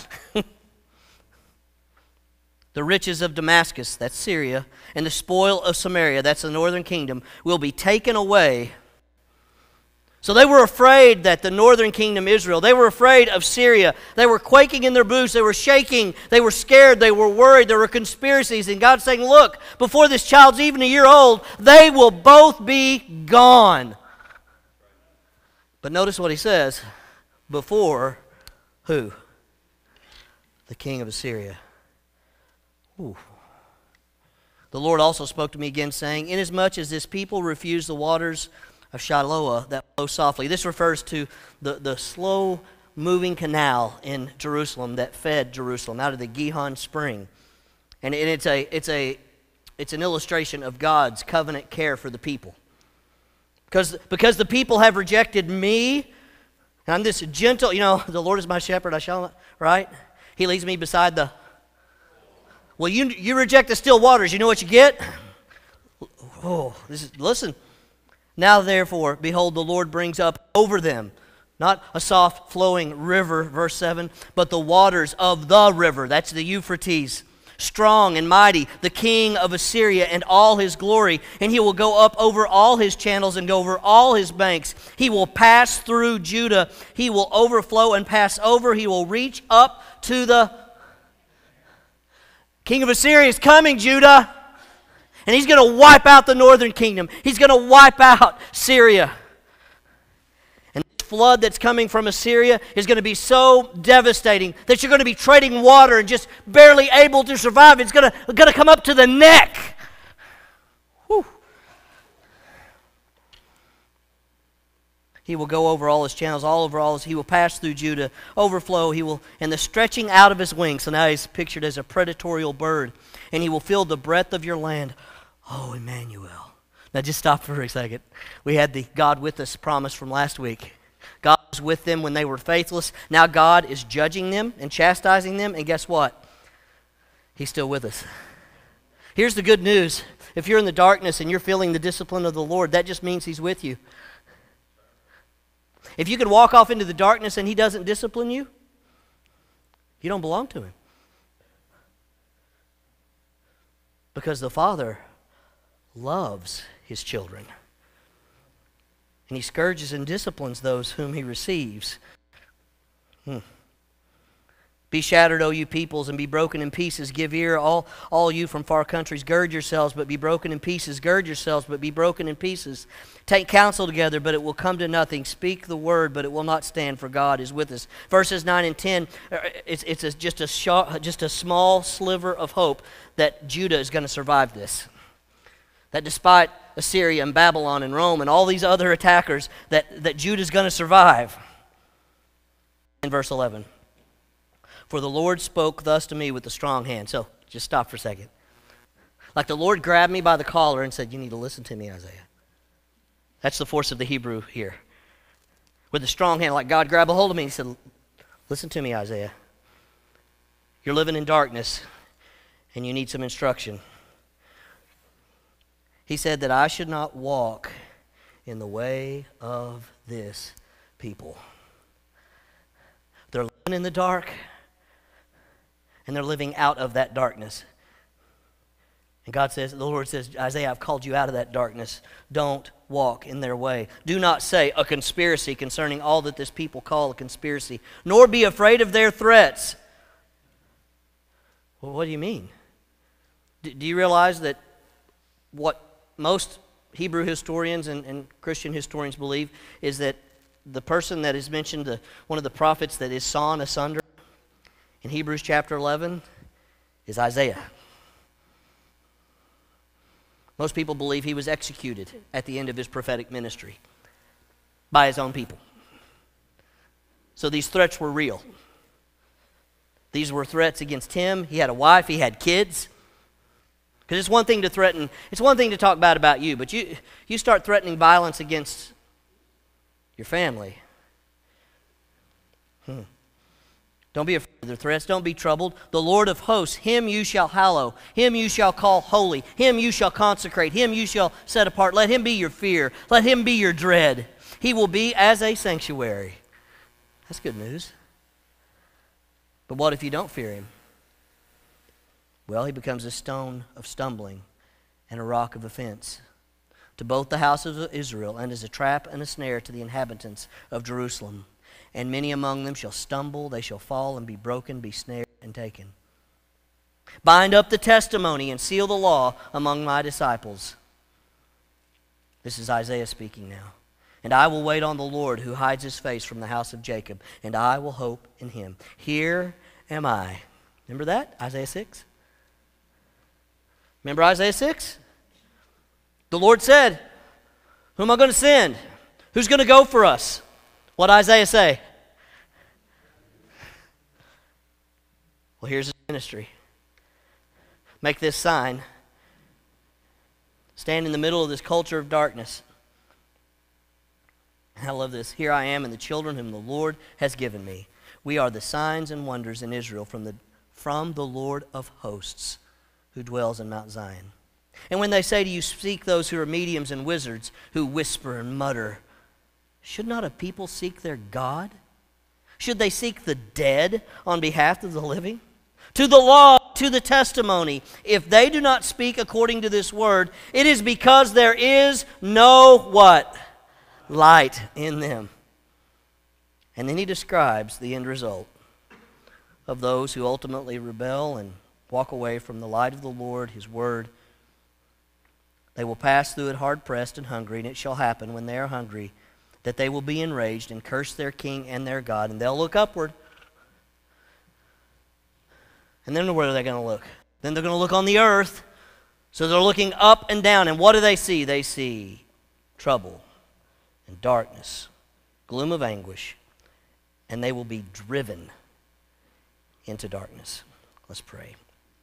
The riches of Damascus, that's Syria, and the spoil of Samaria, that's the northern kingdom, will be taken away. So they were afraid that the northern kingdom, Israel, they were afraid of Syria. They were quaking in their boots. They were shaking. They were scared. They were worried. There were conspiracies. And God's saying, look, before this child's even a year old, they will both be gone. But notice what he says. Before who? The king of Assyria. Ooh. The Lord also spoke to me again, saying, Inasmuch as this people refuse the waters of Shiloah that flow softly. This refers to the, the slow-moving canal in Jerusalem that fed Jerusalem out of the Gihon spring. And, and it's, a, it's, a, it's an illustration of God's covenant care for the people. Because, because the people have rejected me, and I'm this gentle, you know, the Lord is my shepherd, I shall not, right? He leads me beside the... Well, you, you reject the still waters, you know what you get? Oh, this is, listen. Now, therefore, behold, the Lord brings up over them, not a soft flowing river, verse seven, but the waters of the river, that's the Euphrates, strong and mighty, the king of Assyria and all his glory, and he will go up over all his channels and go over all his banks. He will pass through Judah. He will overflow and pass over. He will reach up to the king of Assyria is coming, Judah. And he's going to wipe out the northern kingdom. He's going to wipe out Syria. And the flood that's coming from Assyria is going to be so devastating that you're going to be treading water and just barely able to survive. It's going to, going to come up to the neck. Whew. He will go over all his channels, all over all his, he will pass through Judah, overflow, he will, and the stretching out of his wings. So now he's pictured as a predatorial bird. And he will fill the breadth of your land. Oh, Emmanuel. Now just stop for a second. We had the God with us promise from last week. God was with them when they were faithless. Now God is judging them and chastising them. And guess what? He's still with us. Here's the good news. If you're in the darkness and you're feeling the discipline of the Lord, that just means he's with you. If you could walk off into the darkness and he doesn't discipline you, you don't belong to him. Because the Father loves his children. And he scourges and disciplines those whom he receives. Hmm. Be shattered, O you peoples, and be broken in pieces. Give ear, all, all you from far countries. Gird yourselves, but be broken in pieces. Gird yourselves, but be broken in pieces. Take counsel together, but it will come to nothing. Speak the word, but it will not stand, for God is with us. Verses nine and ten, it's, it's a, just, a short, just a small sliver of hope that Judah is going to survive this. That despite Assyria and Babylon and Rome and all these other attackers, that, that Judah is going to survive. In verse eleven. For the Lord spoke thus to me with a strong hand. So, just stop for a second. Like the Lord grabbed me by the collar and said, you need to listen to me, Isaiah. That's the force of the Hebrew here. With a strong hand, like God grabbed a hold of me and he said, listen to me, Isaiah. You're living in darkness and you need some instruction. He said that I should not walk in the way of this people. They're living in the dark. And they're living out of that darkness. And God says, the Lord says, Isaiah, I've called you out of that darkness. Don't walk in their way. Do not say a conspiracy concerning all that this people call a conspiracy, nor be afraid of their threats. Well, what do you mean? D- do you realize that what most Hebrew historians and, and Christian historians believe is that the person that is mentioned, the, one of the prophets that is sawn asunder in Hebrews chapter eleven is Isaiah. Most people believe he was executed at the end of his prophetic ministry by his own people. So these threats were real. These were threats against him. He had a wife, he had kids. Because it's one thing to threaten, it's one thing to talk bad about you, but you, you start threatening violence against your family. Hmm. Don't be afraid of their threats. Don't be troubled. The Lord of hosts, him you shall hallow. Him you shall call holy. Him you shall consecrate. Him you shall set apart. Let him be your fear. Let him be your dread. He will be as a sanctuary. That's good news. But what if you don't fear him? Well, he becomes a stone of stumbling and a rock of offense to both the house of Israel, and as a trap and a snare to the inhabitants of Jerusalem. And many among them shall stumble, they shall fall and be broken, be snared and taken. Bind up the testimony and seal the law among my disciples. This is Isaiah speaking now. And I will wait on the Lord who hides his face from the house of Jacob, and I will hope in him. Here am I. Remember that? Isaiah six? Remember Isaiah six? The Lord said, who am I going to send? Who's going to go for us? What did Isaiah say? Well, here's his ministry. Make this sign. Stand in the middle of this culture of darkness. I love this. Here I am and the children whom the Lord has given me. We are the signs and wonders in Israel from the, from the Lord of hosts who dwells in Mount Zion. And when they say to you, seek those who are mediums and wizards who whisper and mutter, should not a people seek their God? Should they seek the dead on behalf of the living? To the law, to the testimony, if they do not speak according to this word, it is because there is no what? Light in them. And then he describes the end result of those who ultimately rebel and walk away from the light of the Lord, his word. They will pass through it hard-pressed and hungry, and it shall happen when they are hungry that they will be enraged and curse their king and their God, and they'll look upward. And then where are they going to look? Then they're going to look on the earth. So they're looking up and down, and what do they see? They see trouble and darkness, gloom of anguish, and they will be driven into darkness. Let's pray.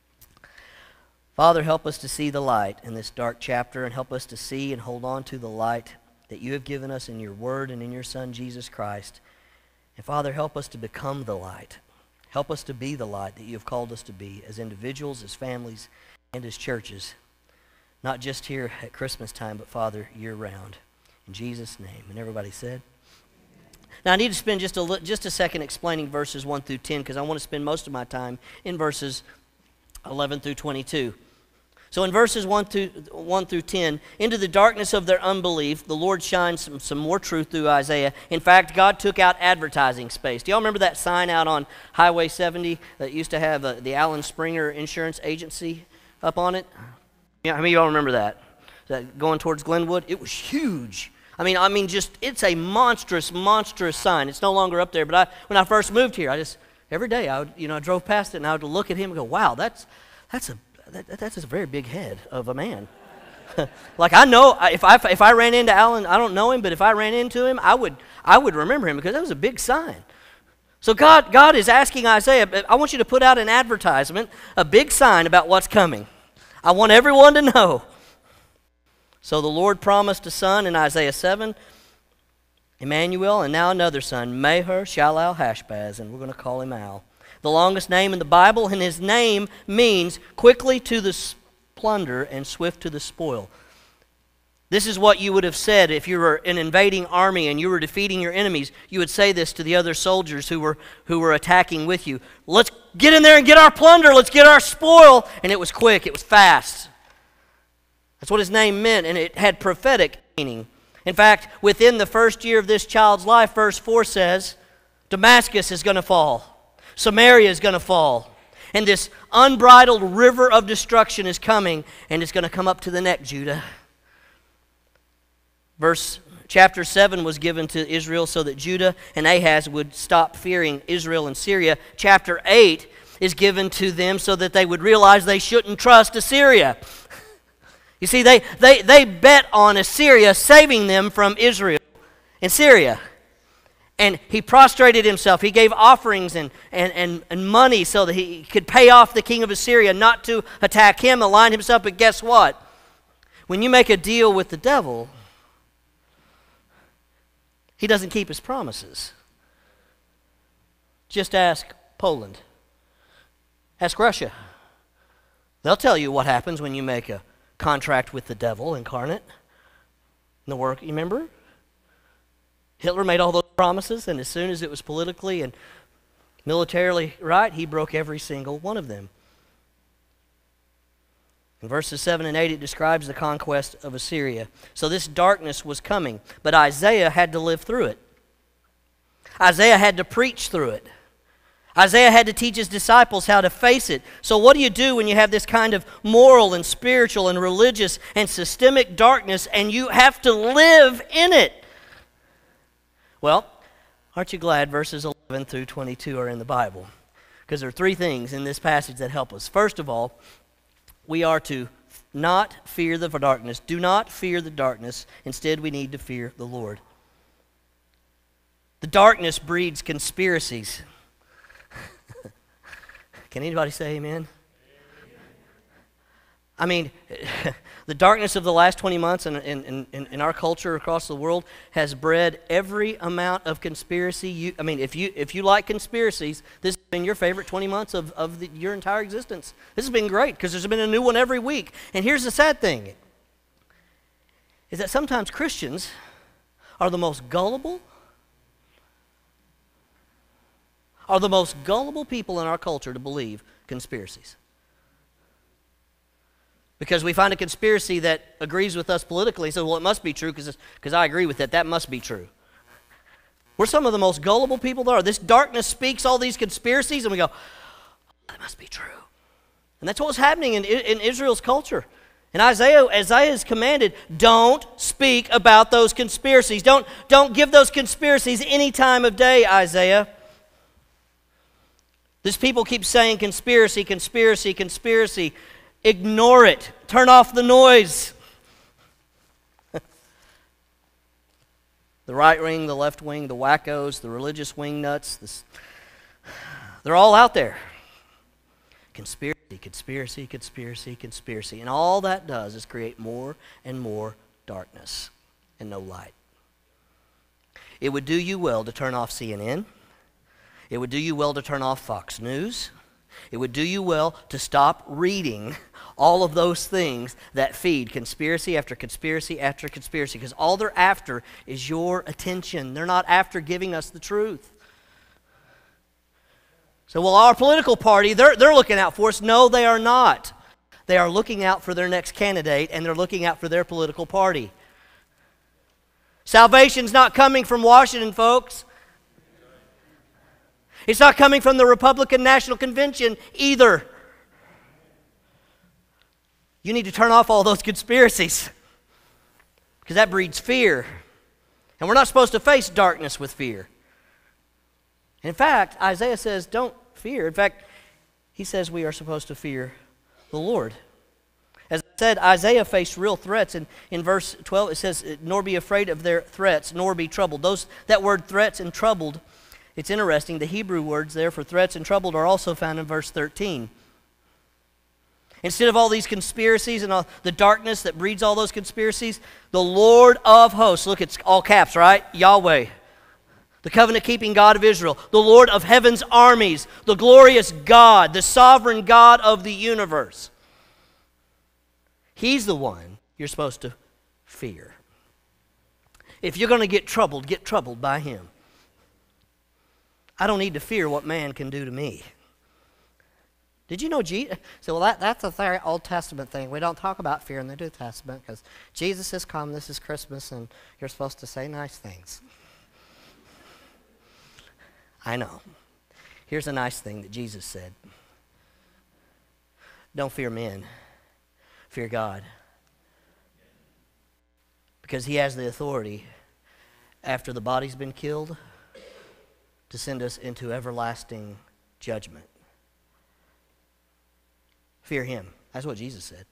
Father, help us to see the light in this dark chapter, and help us to see and hold on to the light that you have given us in your word and in your Son, Jesus Christ. And Father, help us to become the light. Help us to be the light that you have called us to be as individuals, as families, and as churches. Not just here at Christmas time, but Father, year-round. In Jesus' name. And everybody said? Now I need to spend just a, li- just a second explaining verses one through ten, because I want to spend most of my time in verses eleven through twenty-two. So in verses one through, one through ten, into the darkness of their unbelief, the Lord shines some, some more truth through Isaiah. In fact, God took out advertising space. Do y'all remember that sign out on Highway seventy that used to have uh, the Alan Springer Insurance Agency up on it? Yeah, how many of y'all remember that? That going towards Glenwood? It was huge. I mean, I mean, just, it's a monstrous, monstrous sign. It's no longer up there, but I, when I first moved here, I just, every day, I would, you know, I drove past it, and I would look at him and go, wow, that's, that's a, That, that's a very big head of a man. Like I know, if I if I ran into Alan, I don't know him, but if I ran into him, I would I would remember him because that was a big sign. So God God is asking Isaiah, I want you to put out an advertisement, a big sign about what's coming. I want everyone to know. So the Lord promised a son in Isaiah seven, Emmanuel, and now another son, Maher Shalal Hashbaz, and we're going to call him Al. The longest name in the Bible, and his name means quickly to the plunder and swift to the spoil. This is what you would have said if you were an invading army and you were defeating your enemies. You would say this to the other soldiers who were, who were attacking with you. Let's get in there and get our plunder. Let's get our spoil. And it was quick. It was fast. That's what his name meant, and it had prophetic meaning. In fact, within the first year of this child's life, verse four says, Damascus is going to fall. Samaria is going to fall. And this unbridled river of destruction is coming, and it's going to come up to the neck, Judah. Verse Chapter seven was given to Israel so that Judah and Ahaz would stop fearing Israel and Syria. Chapter eight is given to them so that they would realize they shouldn't trust Assyria. You see, they, they, they bet on Assyria saving them from Israel and Syria. And he prostrated himself. He gave offerings and, and, and, and money so that he could pay off the king of Assyria not to attack him, align himself. But guess what? When you make a deal with the devil, he doesn't keep his promises. Just ask Poland. Ask Russia. They'll tell you what happens when you make a contract with the devil incarnate. In the work, you remember? Hitler made all those promises, and as soon as it was politically and militarily right, he broke every single one of them. In verses seven and eight, it describes the conquest of Assyria. So this darkness was coming, but Isaiah had to live through it. Isaiah had to preach through it. Isaiah had to teach his disciples how to face it. So what do you do when you have this kind of moral and spiritual and religious and systemic darkness and you have to live in it? Well, aren't you glad verses eleven through twenty-two are in the Bible? Because there are three things in this passage that help us. First of all, we are to not fear the darkness. Do not fear the darkness. Instead, we need to fear the Lord. The darkness breeds conspiracies. Can anybody say amen? I mean, the darkness of the last twenty months in, in, in, in our culture across the world has bred every amount of conspiracy. You, I mean, if you if you like conspiracies, this has been your favorite twenty months of, of the, your entire existence. This has been great because there's been a new one every week. And here's the sad thing, is that sometimes Christians are the most gullible, are the most gullible people in our culture to believe conspiracies. Because we find a conspiracy that agrees with us politically, so well, it must be true because because I agree with that. That must be true. We're some of the most gullible people there are. This darkness speaks all these conspiracies, and we go, oh, that must be true. And that's what was happening in, in Israel's culture. And Isaiah, Isaiah is commanded, don't speak about those conspiracies. Don't, don't give those conspiracies any time of day, Isaiah. This people keep saying conspiracy, conspiracy, conspiracy. Ignore it. Turn off the noise. The right wing, the left wing, the wackos, the religious wing nuts, this, they're all out there. Conspiracy, conspiracy, conspiracy, conspiracy. And all that does is create more and more darkness and no light. It would do you well to turn off C N N. It would do you well to turn off Fox News. It would do you well to stop reading all of those things that feed conspiracy after conspiracy after conspiracy, because all they're after is your attention. They're not after giving us the truth. So, well, our political party, they're, they're looking out for us. No, they are not. They are looking out for their next candidate, and they're looking out for their political party. Salvation's not coming from Washington, folks. It's not coming from the Republican National Convention either. You need to turn off all those conspiracies because that breeds fear. And we're not supposed to face darkness with fear. In fact, Isaiah says don't fear. In fact, he says we are supposed to fear the Lord. As I said, Isaiah faced real threats. And in verse twelve, it says, nor be afraid of their threats, nor be troubled. Those, that word threats and troubled, it's interesting. The Hebrew words there for threats and troubled are also found in verse thirteen. Instead of all these conspiracies and all the darkness that breeds all those conspiracies, the Lord of hosts, look, it's all caps, right? Yahweh, the covenant-keeping God of Israel, the Lord of heaven's armies, the glorious God, the sovereign God of the universe. He's the one you're supposed to fear. If you're going to get troubled, get troubled by Him. I don't need to fear what man can do to me. Did you know Jesus? So, well, that, that's a very Old Testament thing. We don't talk about fear in the New Testament because Jesus has come, this is Christmas, and you're supposed to say nice things. I know. Here's a nice thing that Jesus said. Don't fear men. Fear God. Because He has the authority after the body's been killed to send us into everlasting judgment. Fear him. That's what Jesus said.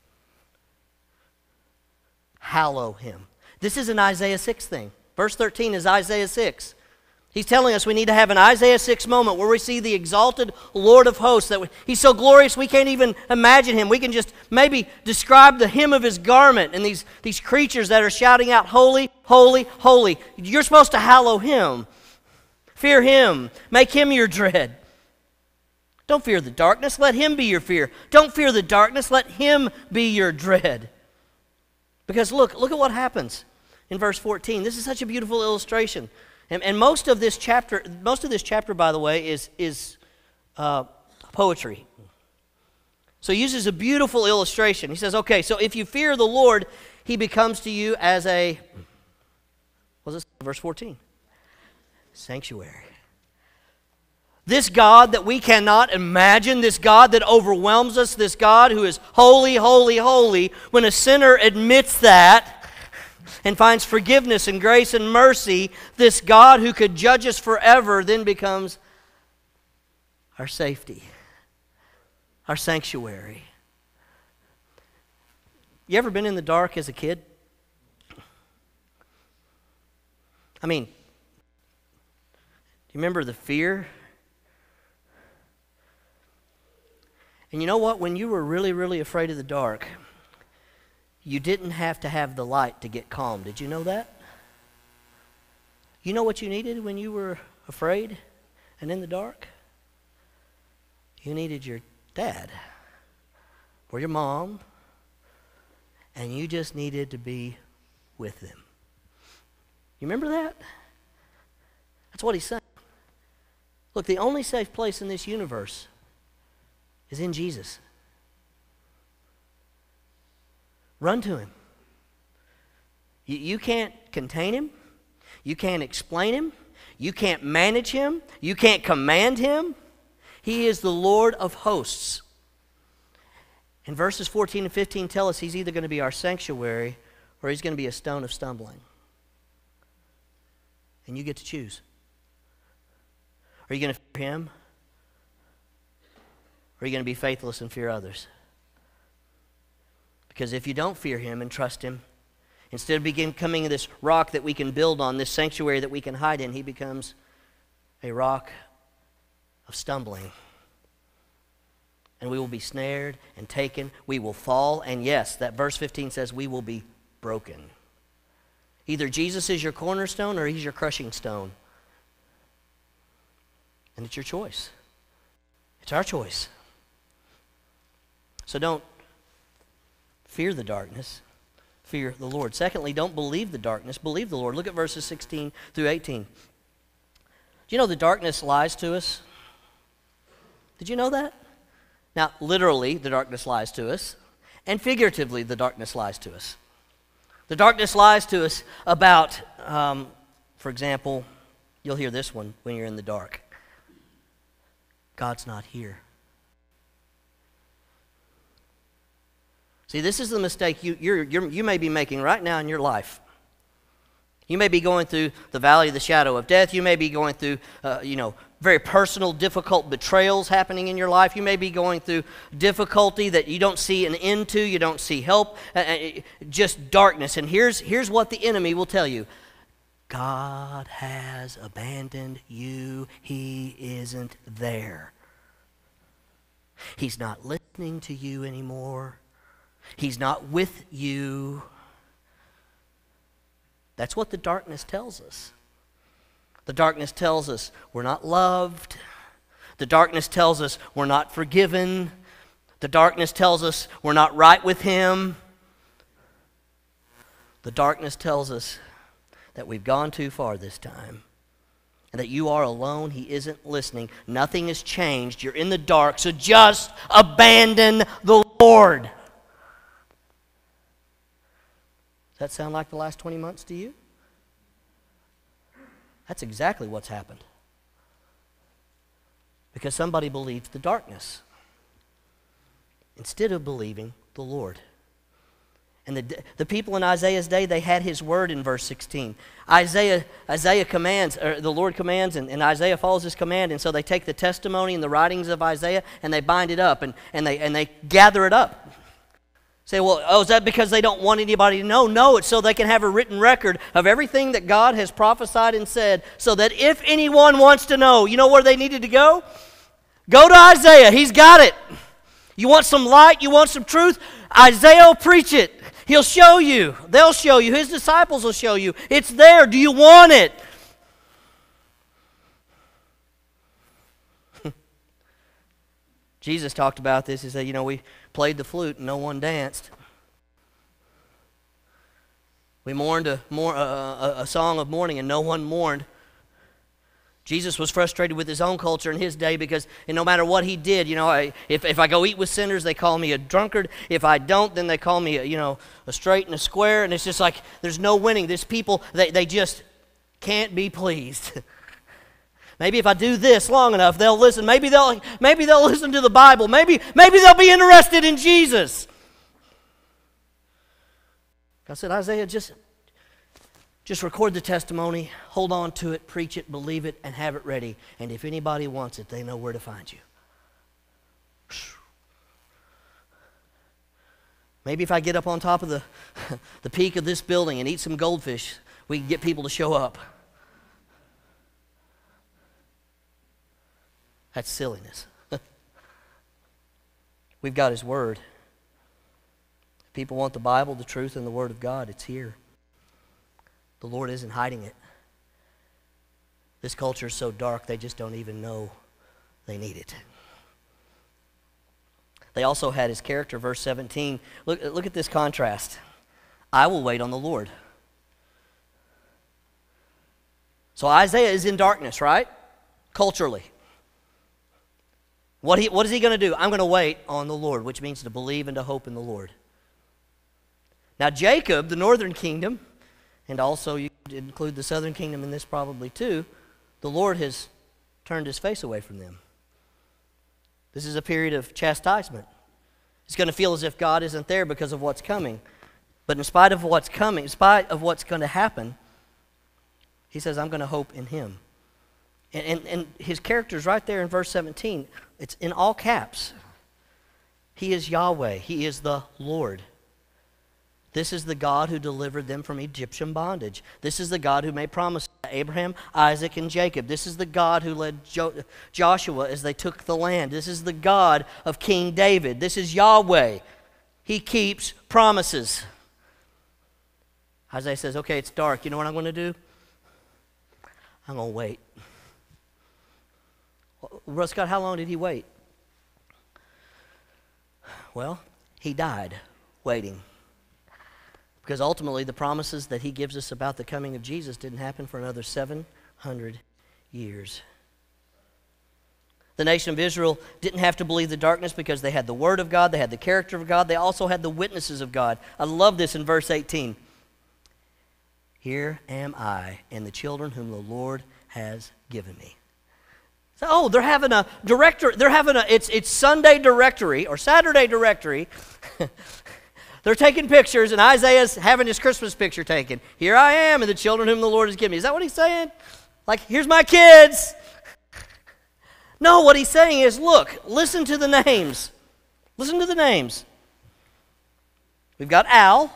Hallow him. This is an Isaiah six thing. Verse thirteen is Isaiah six. He's telling us we need to have an Isaiah six moment where we see the exalted Lord of hosts. That we, he's so glorious we can't even imagine him. We can just maybe describe the hem of his garment and these, these creatures that are shouting out, holy, holy, holy. You're supposed to hallow him. Fear him. Make him your dread. Don't fear the darkness. Let him be your fear. Don't fear the darkness. Let him be your dread. Because look, look at what happens in verse fourteen. This is such a beautiful illustration. And, and most of this chapter, most of this chapter, by the way, is, is uh, poetry. So he uses a beautiful illustration. He says, okay, so if you fear the Lord, he becomes to you as a, what's this, verse fourteen? Sanctuary. This God that we cannot imagine, this God that overwhelms us, this God who is holy, holy, holy, when a sinner admits that, and finds forgiveness and grace and mercy, this God who could judge us forever then becomes our safety, our sanctuary. You ever been in the dark as a kid? I mean, do you remember the fear? And you know what? When you were really, really afraid of the dark, you didn't have to have the light to get calm. Did you know that? You know what you needed when you were afraid and in the dark? You needed your dad or your mom, and you just needed to be with them. You remember that? That's what he's saying. Look, the only safe place in this universe is in Jesus. Run to him. You, you can't contain him. You can't explain him. You can't manage him. You can't command him. He is the Lord of hosts. And verses fourteen and fifteen tell us he's either going to be our sanctuary or he's going to be a stone of stumbling. And you get to choose. Are you going to fear him? Or are you going to be faithless and fear others? Because if you don't fear him and trust him, instead of becoming this rock that we can build on, this sanctuary that we can hide in, he becomes a rock of stumbling. And we will be snared and taken. We will fall. And yes, that verse fifteen says we will be broken. Either Jesus is your cornerstone or he's your crushing stone. And it's your choice. It's our choice. So don't fear the darkness. Fear the Lord. Secondly, don't believe the darkness. Believe the Lord. Look at verses sixteen through eighteen. Do you know the darkness lies to us? Did you know that? Now, literally, the darkness lies to us. And figuratively, the darkness lies to us. The darkness lies to us about, um, for example, you'll hear this one when you're in the dark. God's not here. See, this is the mistake you, you're, you're, you may be making right now in your life. You may be going through the valley of the shadow of death. You may be going through, uh, you know, very personal, difficult betrayals happening in your life. You may be going through difficulty that you don't see an end to. You don't see help. Uh, just darkness. And here's, here's what the enemy will tell you. God has abandoned you. He isn't there. He's not listening to you anymore. He's not with you. That's what the darkness tells us. The darkness tells us we're not loved. The darkness tells us we're not forgiven. The darkness tells us we're not right with him. The darkness tells us that we've gone too far this time and that you are alone. He isn't listening. Nothing has changed. You're in the dark, so just abandon the Lord. Does that sound like the last twenty months to you? That's exactly what's happened. Because somebody believed the darkness instead of believing the Lord. And the, the people in Isaiah's day, they had his word in verse sixteen. Isaiah, Isaiah commands, or the Lord commands, and, and Isaiah follows his command, and so they take the testimony and the writings of Isaiah, and they bind it up, and, and, they, and they gather it up. Say, well, oh, is that because they don't want anybody to know? No, it's so they can have a written record of everything that God has prophesied and said, so that if anyone wants to know, you know where they needed to go? Go to Isaiah. He's got it. You want some light? You want some truth? Isaiah will preach it. He'll show you. They'll show you. His disciples will show you. It's there. Do you want it? Jesus talked about this. He said, you know, we played the flute and no one danced. We mourned a, more, uh, a, a song of mourning and no one mourned. Jesus was frustrated with his own culture in his day because and no matter what he did, you know, I, if, if I go eat with sinners, they call me a drunkard. If I don't, then they call me, a, you know, a straight and a square. And it's just like there's no winning. These people, they, they just can't be pleased. Maybe if I do this long enough, they'll listen. Maybe they'll, maybe they'll listen to the Bible. Maybe, maybe they'll be interested in Jesus. I said, Isaiah, just... Just record the testimony, hold on to it, preach it, believe it, and have it ready. And if anybody wants it, they know where to find you. Maybe if I get up on top of the, the peak of this building and eat some goldfish, we can get people to show up. That's silliness. We've got His Word. If people want the Bible, the truth, and the Word of God, it's here. The Lord isn't hiding it. This culture is so dark, they just don't even know they need it. They also had His character, verse seventeen. Look, look at this contrast. I will wait on the Lord. So Isaiah is in darkness, right? Culturally. What, he, what is he going to do? I'm going to wait on the Lord, which means to believe and to hope in the Lord. Now Jacob, the northern kingdom, and also you could include the southern kingdom in this probably too, the Lord has turned His face away from them. This is a period of chastisement. It's going to feel as if God isn't there because of what's coming. But in spite of what's coming, in spite of what's going to happen, He says, I'm going to hope in Him. And, and, and His character is right there in verse seventeen. It's in all caps. He is Yahweh. He is the Lord. This is the God who delivered them from Egyptian bondage. This is the God who made promises to Abraham, Isaac, and Jacob. This is the God who led jo- Joshua as they took the land. This is the God of King David. This is Yahweh. He keeps promises. Isaiah says, okay, it's dark. You know what I'm going to do? I'm going to wait. Brother Scott, how long did he wait? Well, he died waiting. Because ultimately, the promises that He gives us about the coming of Jesus didn't happen for another seven hundred years. The nation of Israel didn't have to believe the darkness because they had the Word of God, they had the character of God, they also had the witnesses of God. I love this in verse eighteen. Here am I and the children whom the Lord has given me. So, oh, they're having a directory, they're having a, it's, it's Sunday directory or Saturday directory. They're taking pictures, and Isaiah's having his Christmas picture taken. Here I am, and the children whom the Lord has given me. Is that what he's saying? Like, here's my kids. No, what he's saying is, look, listen to the names. Listen to the names. We've got Al,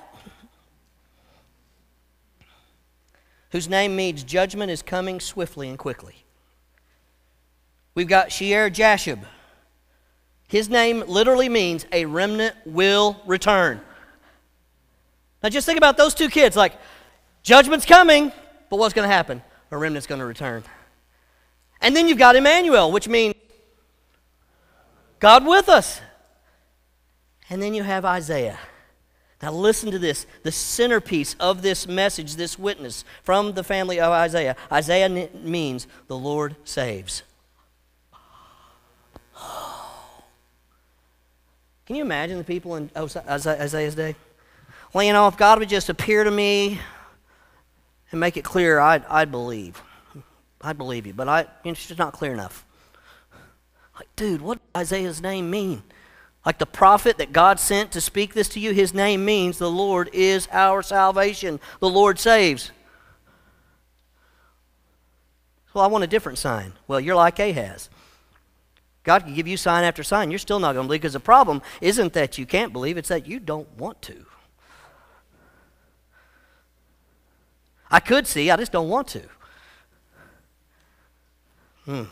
whose name means judgment is coming swiftly and quickly. We've got Shear Jashub. His name literally means a remnant will return. Now just think about those two kids, like, judgment's coming, but what's going to happen? A remnant's going to return. And then you've got Emmanuel, which means God with us. And then you have Isaiah. Now listen to this, the centerpiece of this message, this witness from the family of Isaiah. Isaiah n- means the Lord saves. Can you imagine the people in Isaiah's day? Well, you know, if God would just appear to me and make it clear, I'd, I'd believe. I'd believe you, but I, it's just not clear enough. Like, dude, what does Isaiah's name mean? Like the prophet that God sent to speak this to you, his name means the Lord is our salvation. The Lord saves. Well, I want a different sign. Well, you're like Ahaz. God can give you sign after sign. You're still not going to believe, because the problem isn't that you can't believe, it's that you don't want to. I could see, I just don't want to. Hmm.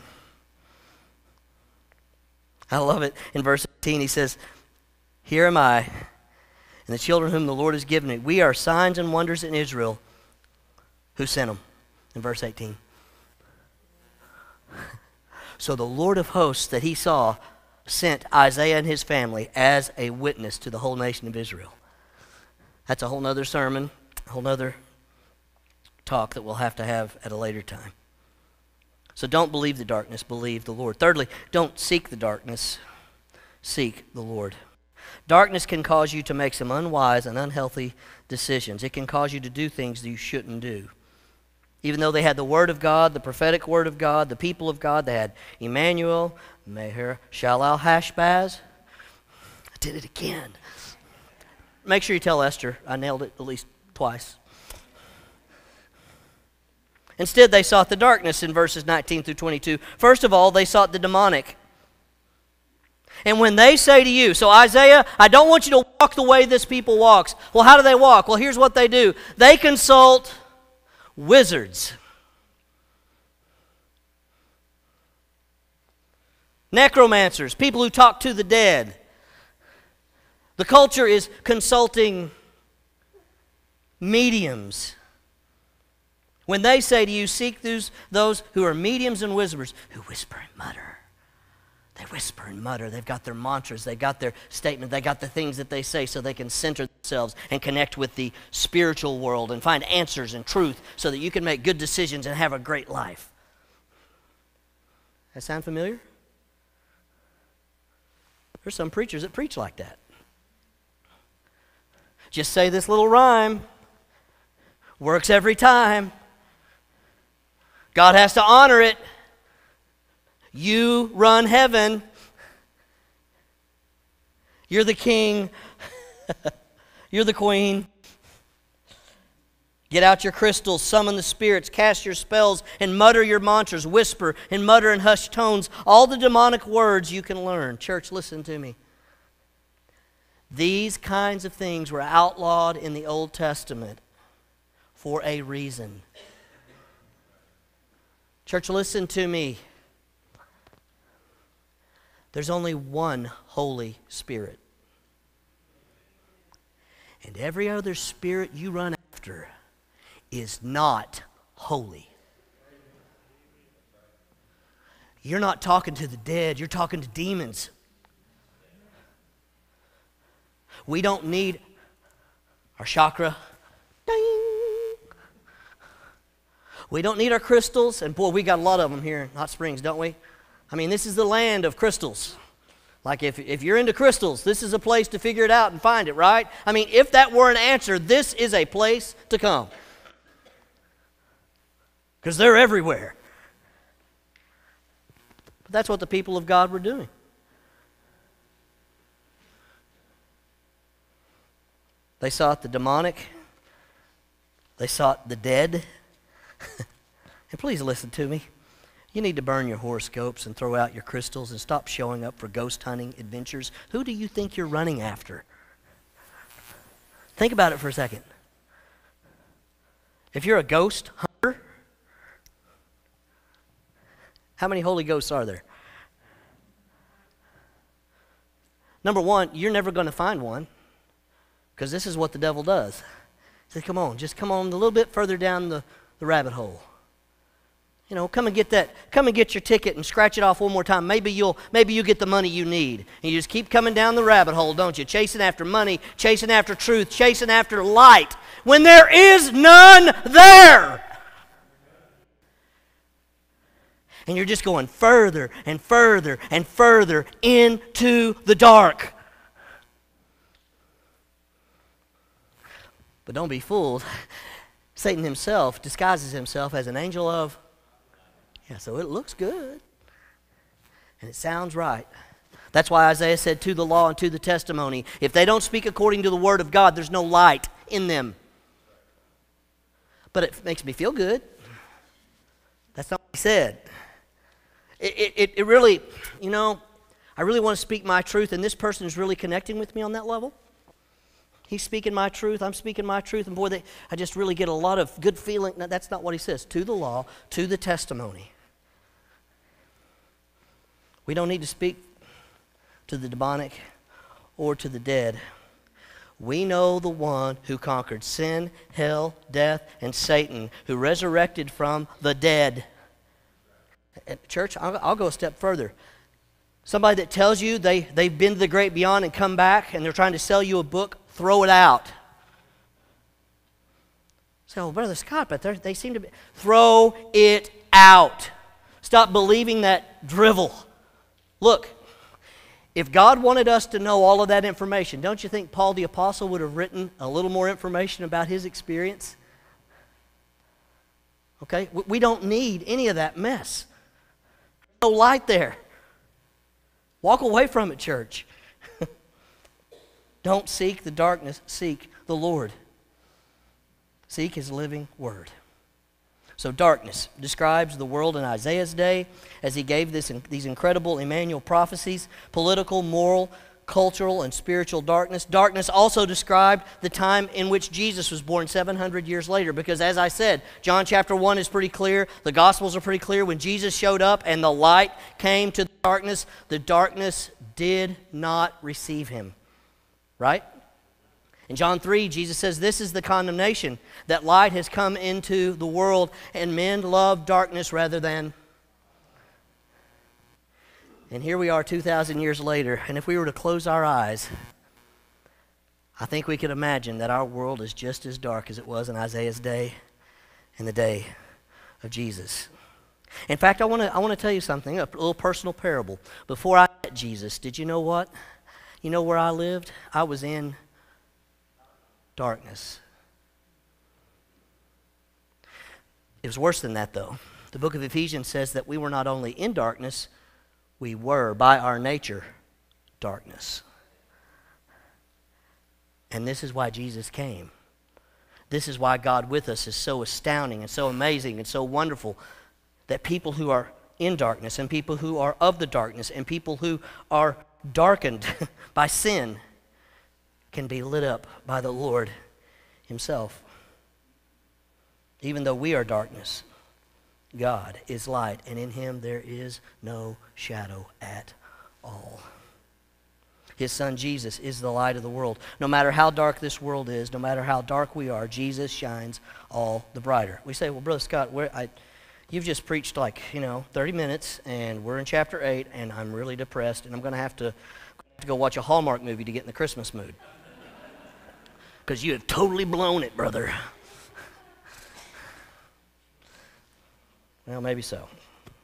I love it. In verse eighteen, he says, "Here am I, and the children whom the Lord has given me. We are signs and wonders in Israel." Who sent them? In verse eighteen. So the Lord of hosts that he saw sent Isaiah and his family as a witness to the whole nation of Israel. That's a whole nother sermon, a whole nother talk that we'll have to have at a later time. So don't believe the darkness, believe the Lord. Thirdly, don't seek the darkness, seek the Lord. Darkness can cause you to make some unwise and unhealthy decisions. It can cause you to do things that you shouldn't do. Even though they had the Word of God, the prophetic Word of God, the people of God, they had Emmanuel, Meher, Shalal, Hashbaz. I did it again. Make sure you tell Esther I nailed it at least twice. Instead, they sought the darkness in verses nineteen through twenty-two. First of all, they sought the demonic. And when they say to you, so Isaiah, I don't want you to walk the way this people walks. Well, how do they walk? Well, here's what they do. They consult wizards, necromancers, people who talk to the dead. The culture is consulting mediums. When they say to you, seek those, those who are mediums and whispers, who whisper and mutter. They whisper and mutter. They've got their mantras. They've got their statement. They've got the things that they say so they can center themselves and connect with the spiritual world and find answers and truth so that you can make good decisions and have a great life. That sound familiar? There's some preachers that preach like that. Just say this little rhyme. Works every time. God has to honor it. You run heaven. You're the king. You're the queen. Get out your crystals, summon the spirits, cast your spells, and mutter your mantras, whisper and mutter in hushed tones, all the demonic words you can learn. Church, listen to me. These kinds of things were outlawed in the Old Testament for a reason. Church, listen to me. There's only one Holy Spirit. And every other spirit you run after is not holy. You're not talking to the dead, you're talking to demons. We don't need our chakra. Ding. We don't need our crystals. And boy, we got a lot of them here in Hot Springs, don't we? I mean, this is the land of crystals. Like if, if you're into crystals, this is a place to figure it out and find it, right? I mean, if that were an answer, this is a place to come. Because they're everywhere. But that's what the people of God were doing. They sought the demonic. They sought the dead. And please listen to me. You need to burn your horoscopes and throw out your crystals and stop showing up for ghost hunting adventures. Who do you think you're running after? Think about it for a second. If you're a ghost hunter, how many Holy Ghosts are there? Number one, you're never going to find one, because this is what the devil does. He says, come on, just come on a little bit further down the, the rabbit hole. You know, come and get that, come and get your ticket and scratch it off one more time. Maybe you'll, maybe you'll get the money you need. And you just keep coming down the rabbit hole, don't you? Chasing after money, chasing after truth, chasing after light, when there is none there. And you're just going further and further and further into the dark. But don't be fooled. Satan himself disguises himself as an angel of... Yeah, so it looks good. And it sounds right. That's why Isaiah said, to the law and to the testimony. If they don't speak according to the word of God, there's no light in them. But it makes me feel good. That's not what he said. It, it, it really, you know, I really want to speak my truth, and this person is really connecting with me on that level. He's speaking my truth, I'm speaking my truth, and boy, they, I just really get a lot of good feeling. No, that's not what he says. To the law, to the testimony. We don't need to speak to the demonic or to the dead. We know the one who conquered sin, hell, death, and Satan, who resurrected from the dead. At church, I'll, I'll go a step further. Somebody that tells you they, they've been to the great beyond and come back and they're trying to sell you a book, throw it out. So, well, Brother Scott, but they seem to be... Throw it out. Stop believing that drivel. Look, if God wanted us to know all of that information, don't you think Paul the Apostle would have written a little more information about his experience? Okay? We don't need any of that mess. No light there. Walk away from it, church. Don't seek the darkness, seek the Lord. Seek His living word. So darkness describes the world in Isaiah's day as he gave this, these incredible Emmanuel prophecies, political, moral, cultural, and spiritual darkness. Darkness also described the time in which Jesus was born seven hundred years later, because as I said, John chapter one is pretty clear, the Gospels are pretty clear. When Jesus showed up and the light came to the darkness, the darkness did not receive Him. Right? In John three, Jesus says, this is the condemnation, that light has come into the world, and men love darkness rather than... And here we are two thousand years later, and if we were to close our eyes, I think we could imagine that our world is just as dark as it was in Isaiah's day and the day of Jesus. In fact, I want to I want to tell you something, a little personal parable. Before I met Jesus, did you know what? You know where I lived? I was in darkness. It was worse than that, though. The book of Ephesians says that we were not only in darkness, we were, by our nature, darkness. And this is why Jesus came. This is why God with us is so astounding and so amazing and so wonderful, that people who are in darkness and people who are of the darkness and people who are darkened by sin can be lit up by the Lord Himself. Even though we are darkness, God is light, and in Him there is no shadow at all. His Son Jesus is the light of the world. No matter how dark this world is, no matter how dark we are, Jesus shines all the brighter. We say, well, Brother Scott, where, I, you've just preached like, you know, thirty minutes, and we're in chapter eight, and I'm really depressed, and I'm going to have to to go watch a Hallmark movie to get in the Christmas mood. Because you have totally blown it, brother. Well, maybe so.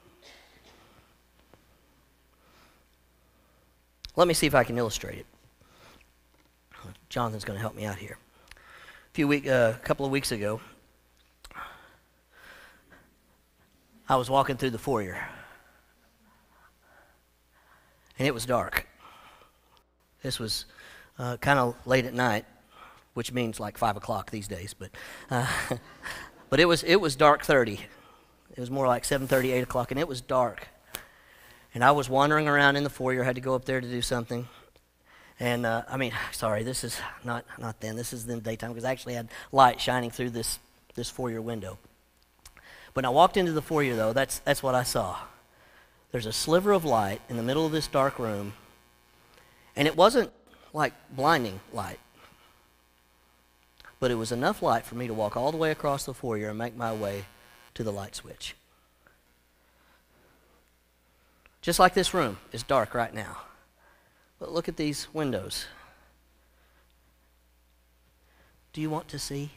Let me see if I can illustrate it. Jonathan's going to help me out here. A few week, uh, a couple of weeks ago, I was walking through the foyer, and it was dark. This was uh, kind of late at night, which means like five o'clock these days. But uh, but it was it was dark thirty. It was more like seven thirty, eight o'clock, and it was dark. And I was wandering around in the foyer. Had to go up there to do something. And uh, I mean, sorry, this is not not then. This is in the daytime, because I actually had light shining through this this foyer window. When I walked into the foyer, though, that's that's what I saw. There's a sliver of light in the middle of this dark room. And it wasn't like blinding light, but it was enough light for me to walk all the way across the foyer and make my way to the light switch. Just like this room is dark right now. But look at these windows. Do you want to see?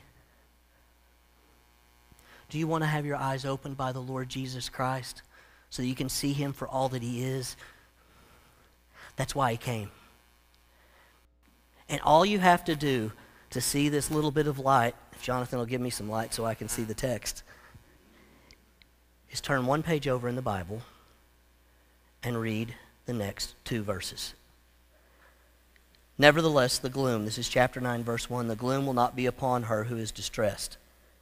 Do you want to have your eyes opened by the Lord Jesus Christ so that you can see Him for all that He is? That's why He came. And all you have to do to see this little bit of light, if Jonathan will give me some light so I can see the text, is turn one page over in the Bible and read the next two verses. Nevertheless, the gloom, this is chapter nine, verse one, the gloom will not be upon her who is distressed.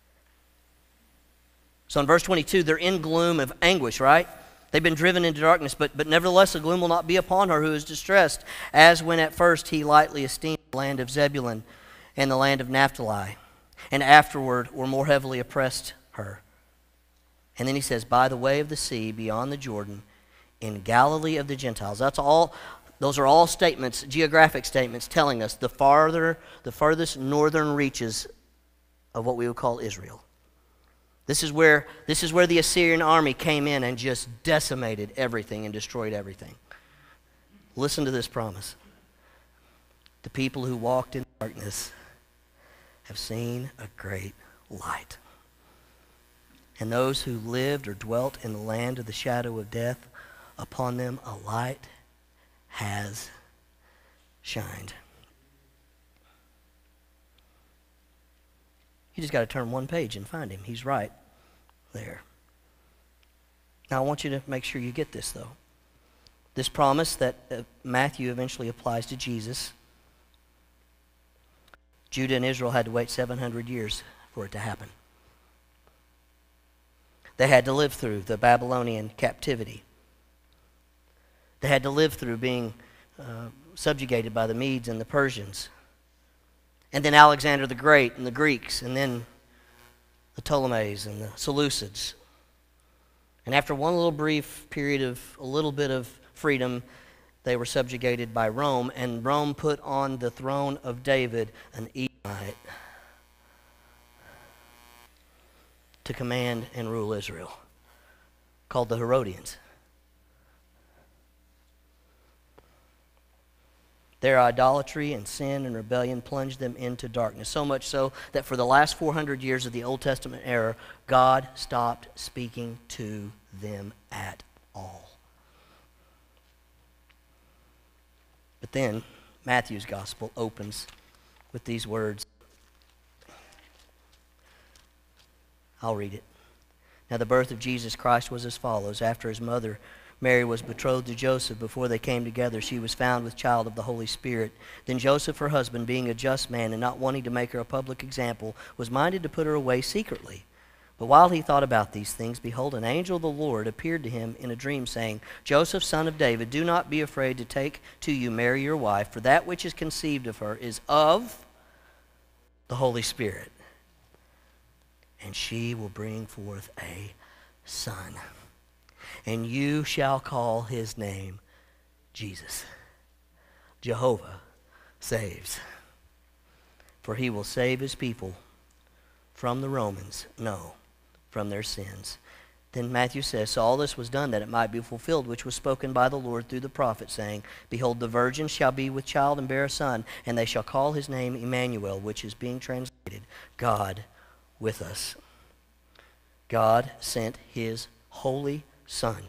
So in verse twenty-two, they're in gloom of anguish, right? They've been driven into darkness, but, but nevertheless the gloom will not be upon her who is distressed, as when at first he lightly esteemed the land of Zebulun and the land of Naphtali, and afterward were more heavily oppressed her. And then he says, by the way of the sea beyond the Jordan, in Galilee of the Gentiles. That's all, those are all statements, geographic statements, telling us the farther, the farthest northern reaches of what we would call Israel. This is where, this is where the Assyrian army came in and just decimated everything and destroyed everything. Listen to this promise. The people who walked in darkness have seen a great light. And those who lived or dwelt in the land of the shadow of death, upon them a light has shined. You just got to turn one page and find him. He's right there. Now I want you to make sure you get this, though. This promise that uh, Matthew eventually applies to Jesus. Judah and Israel had to wait seven hundred years for it to happen. They had to live through the Babylonian captivity. They had to live through being uh, subjugated by the Medes and the Persians. And then Alexander the Great and the Greeks, and then the Ptolemies and the Seleucids. And after one little brief period of a little bit of freedom, they were subjugated by Rome, and Rome put on the throne of David an Edomite to command and rule Israel, called the Herodians. Their idolatry and sin and rebellion plunged them into darkness, so much so that for the last four hundred years of the Old Testament era, God stopped speaking to them at all. But then, Matthew's gospel opens with these words. I'll read it. Now the birth of Jesus Christ was as follows. After his mother Mary was betrothed to Joseph, before they came together, she was found with child of the Holy Spirit. Then Joseph, her husband, being a just man and not wanting to make her a public example, was minded to put her away secretly. But while he thought about these things, behold, an angel of the Lord appeared to him in a dream, saying, Joseph, son of David, do not be afraid to take to you Mary your wife, for that which is conceived of her is of the Holy Spirit. And she will bring forth a son, and you shall call his name Jesus. Jehovah saves. For he will save his people from the Romans, no, from their sins. Then Matthew says, so all this was done that it might be fulfilled, which was spoken by the Lord through the prophet, saying, behold, the virgin shall be with child and bear a son, and they shall call his name Emmanuel, which is being translated, God with us. God sent his holy Son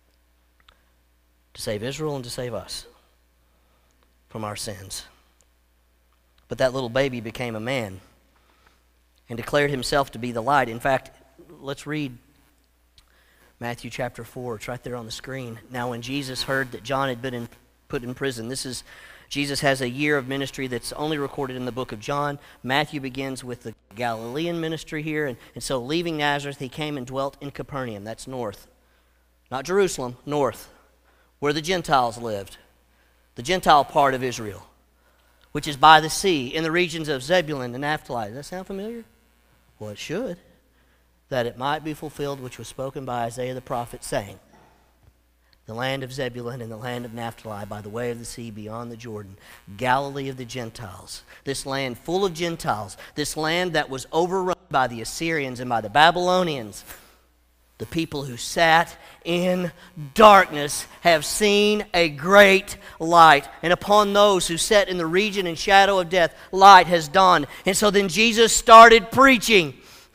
to save Israel and to save us from our sins. But that little baby became a man and declared himself to be the light. In fact, let's read Matthew chapter four. It's right there on the screen. Now when Jesus heard that John had been in, put in prison, this is, Jesus has a year of ministry that's only recorded in the book of John. Matthew begins with the Galilean ministry here, and, and so leaving Nazareth, he came and dwelt in Capernaum. That's north. Not Jerusalem, north, where the Gentiles lived. The Gentile part of Israel, which is by the sea, in the regions of Zebulun and Naphtali. Does that sound familiar? Well, it should. That it might be fulfilled, which was spoken by Isaiah the prophet, saying, the land of Zebulun and the land of Naphtali by the way of the sea beyond the Jordan, Galilee of the Gentiles. This land full of Gentiles, this land that was overrun by the Assyrians and by the Babylonians. The people who sat in darkness have seen a great light. And upon those who sat in the region and shadow of death, light has dawned. And so then Jesus started preaching.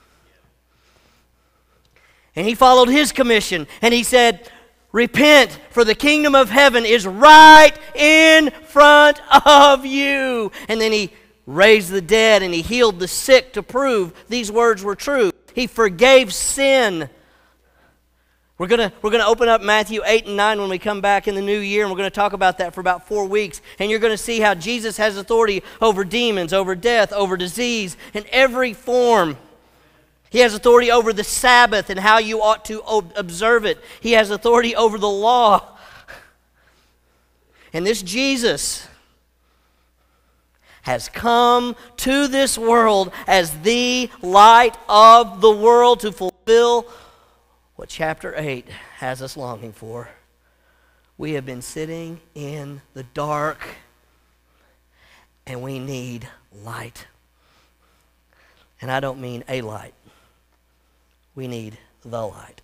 And he followed his commission. And he said, repent, for the kingdom of heaven is right in front of you. And then he raised the dead and he healed the sick to prove these words were true. He forgave sin. We're going to we're gonna open up Matthew eight and nine when we come back in the new year, and we're going to talk about that for about four weeks. And you're going to see how Jesus has authority over demons, over death, over disease, in every form. He has authority over the Sabbath and how you ought to observe it. He has authority over the law. And this Jesus has come to this world as the light of the world to fulfill what chapter eight has us longing for. We have been sitting in the dark, and we need light. And I don't mean a light. We need the light.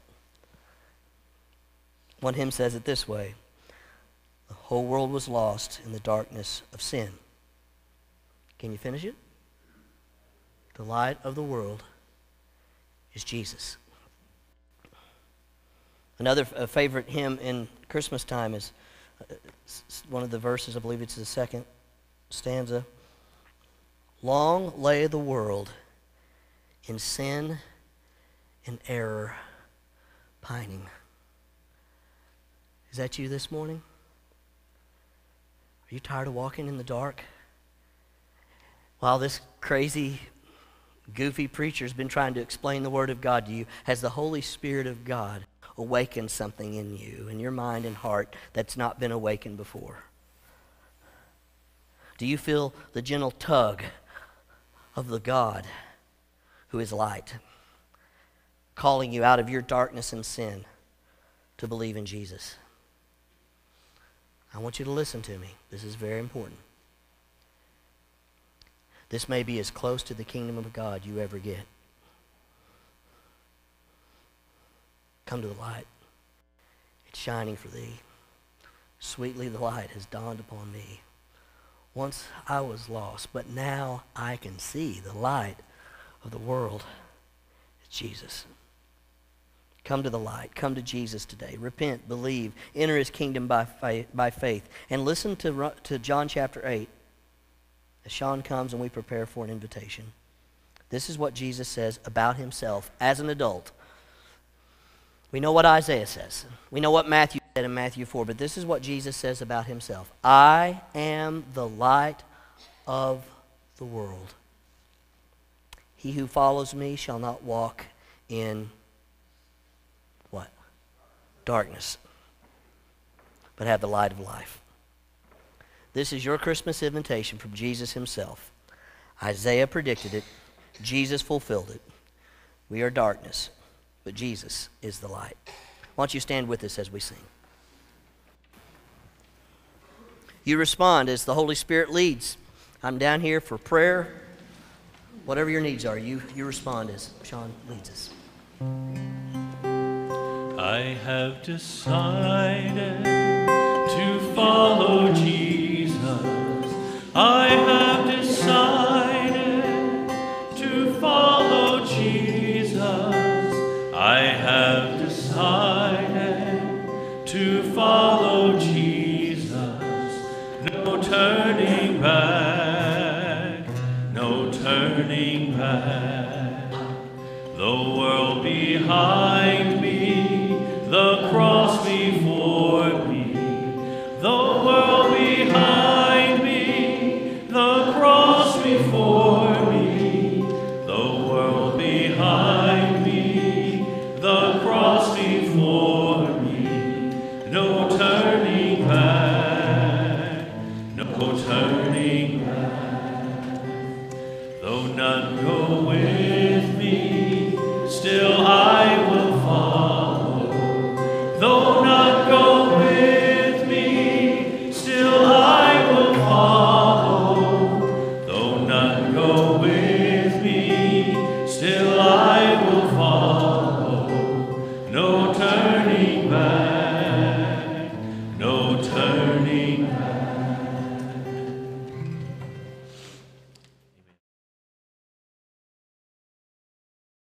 One hymn says it this way: the whole world was lost in the darkness of sin. Can you finish it? The light of the world is Jesus. Another f- favorite hymn in Christmas time is uh, one of the verses, I believe it's the second stanza. Long lay the world in sin and error pining. Is that you this morning? Are you tired of walking in the dark? While this crazy, goofy preacher's been trying to explain the Word of God to you, has the Holy Spirit of God awakened something in you, in your mind and heart, that's not been awakened before? Do you feel the gentle tug of the God who is light, calling you out of your darkness and sin to believe in Jesus? I want you to listen to me. This is very important. This may be as close to the kingdom of God you ever get. Come to the light. It's shining for thee. Sweetly the light has dawned upon me. Once I was lost, but now I can see the light of the world. It's Jesus. Come to the light. Come to Jesus today. Repent, believe, enter his kingdom by faith, by faith. And listen to, to John chapter eight as Sean comes and we prepare for an invitation. This is what Jesus says about himself as an adult. We know what Isaiah says. We know what Matthew said in Matthew four, but this is what Jesus says about himself. I am the light of the world. He who follows me shall not walk in what? Darkness, but have the light of life. This is your Christmas invitation from Jesus himself. Isaiah predicted it. Jesus fulfilled it. We are darkness, but Jesus is the light. Why don't you stand with us as we sing? You respond as the Holy Spirit leads. I'm down here for prayer. Whatever your needs are, you, you respond as Sean leads us. I have decided to follow Jesus. I have decided to follow Jesus. I have decided to follow Jesus. No turning back, no turning back. The world behind me, the cross before me. The world behind me, the cross before me. The world behind me, the cross before me. No turning back, no turning back. Though none go with me, still I will follow. Though none go with me, still I will follow. Though none go with me, still I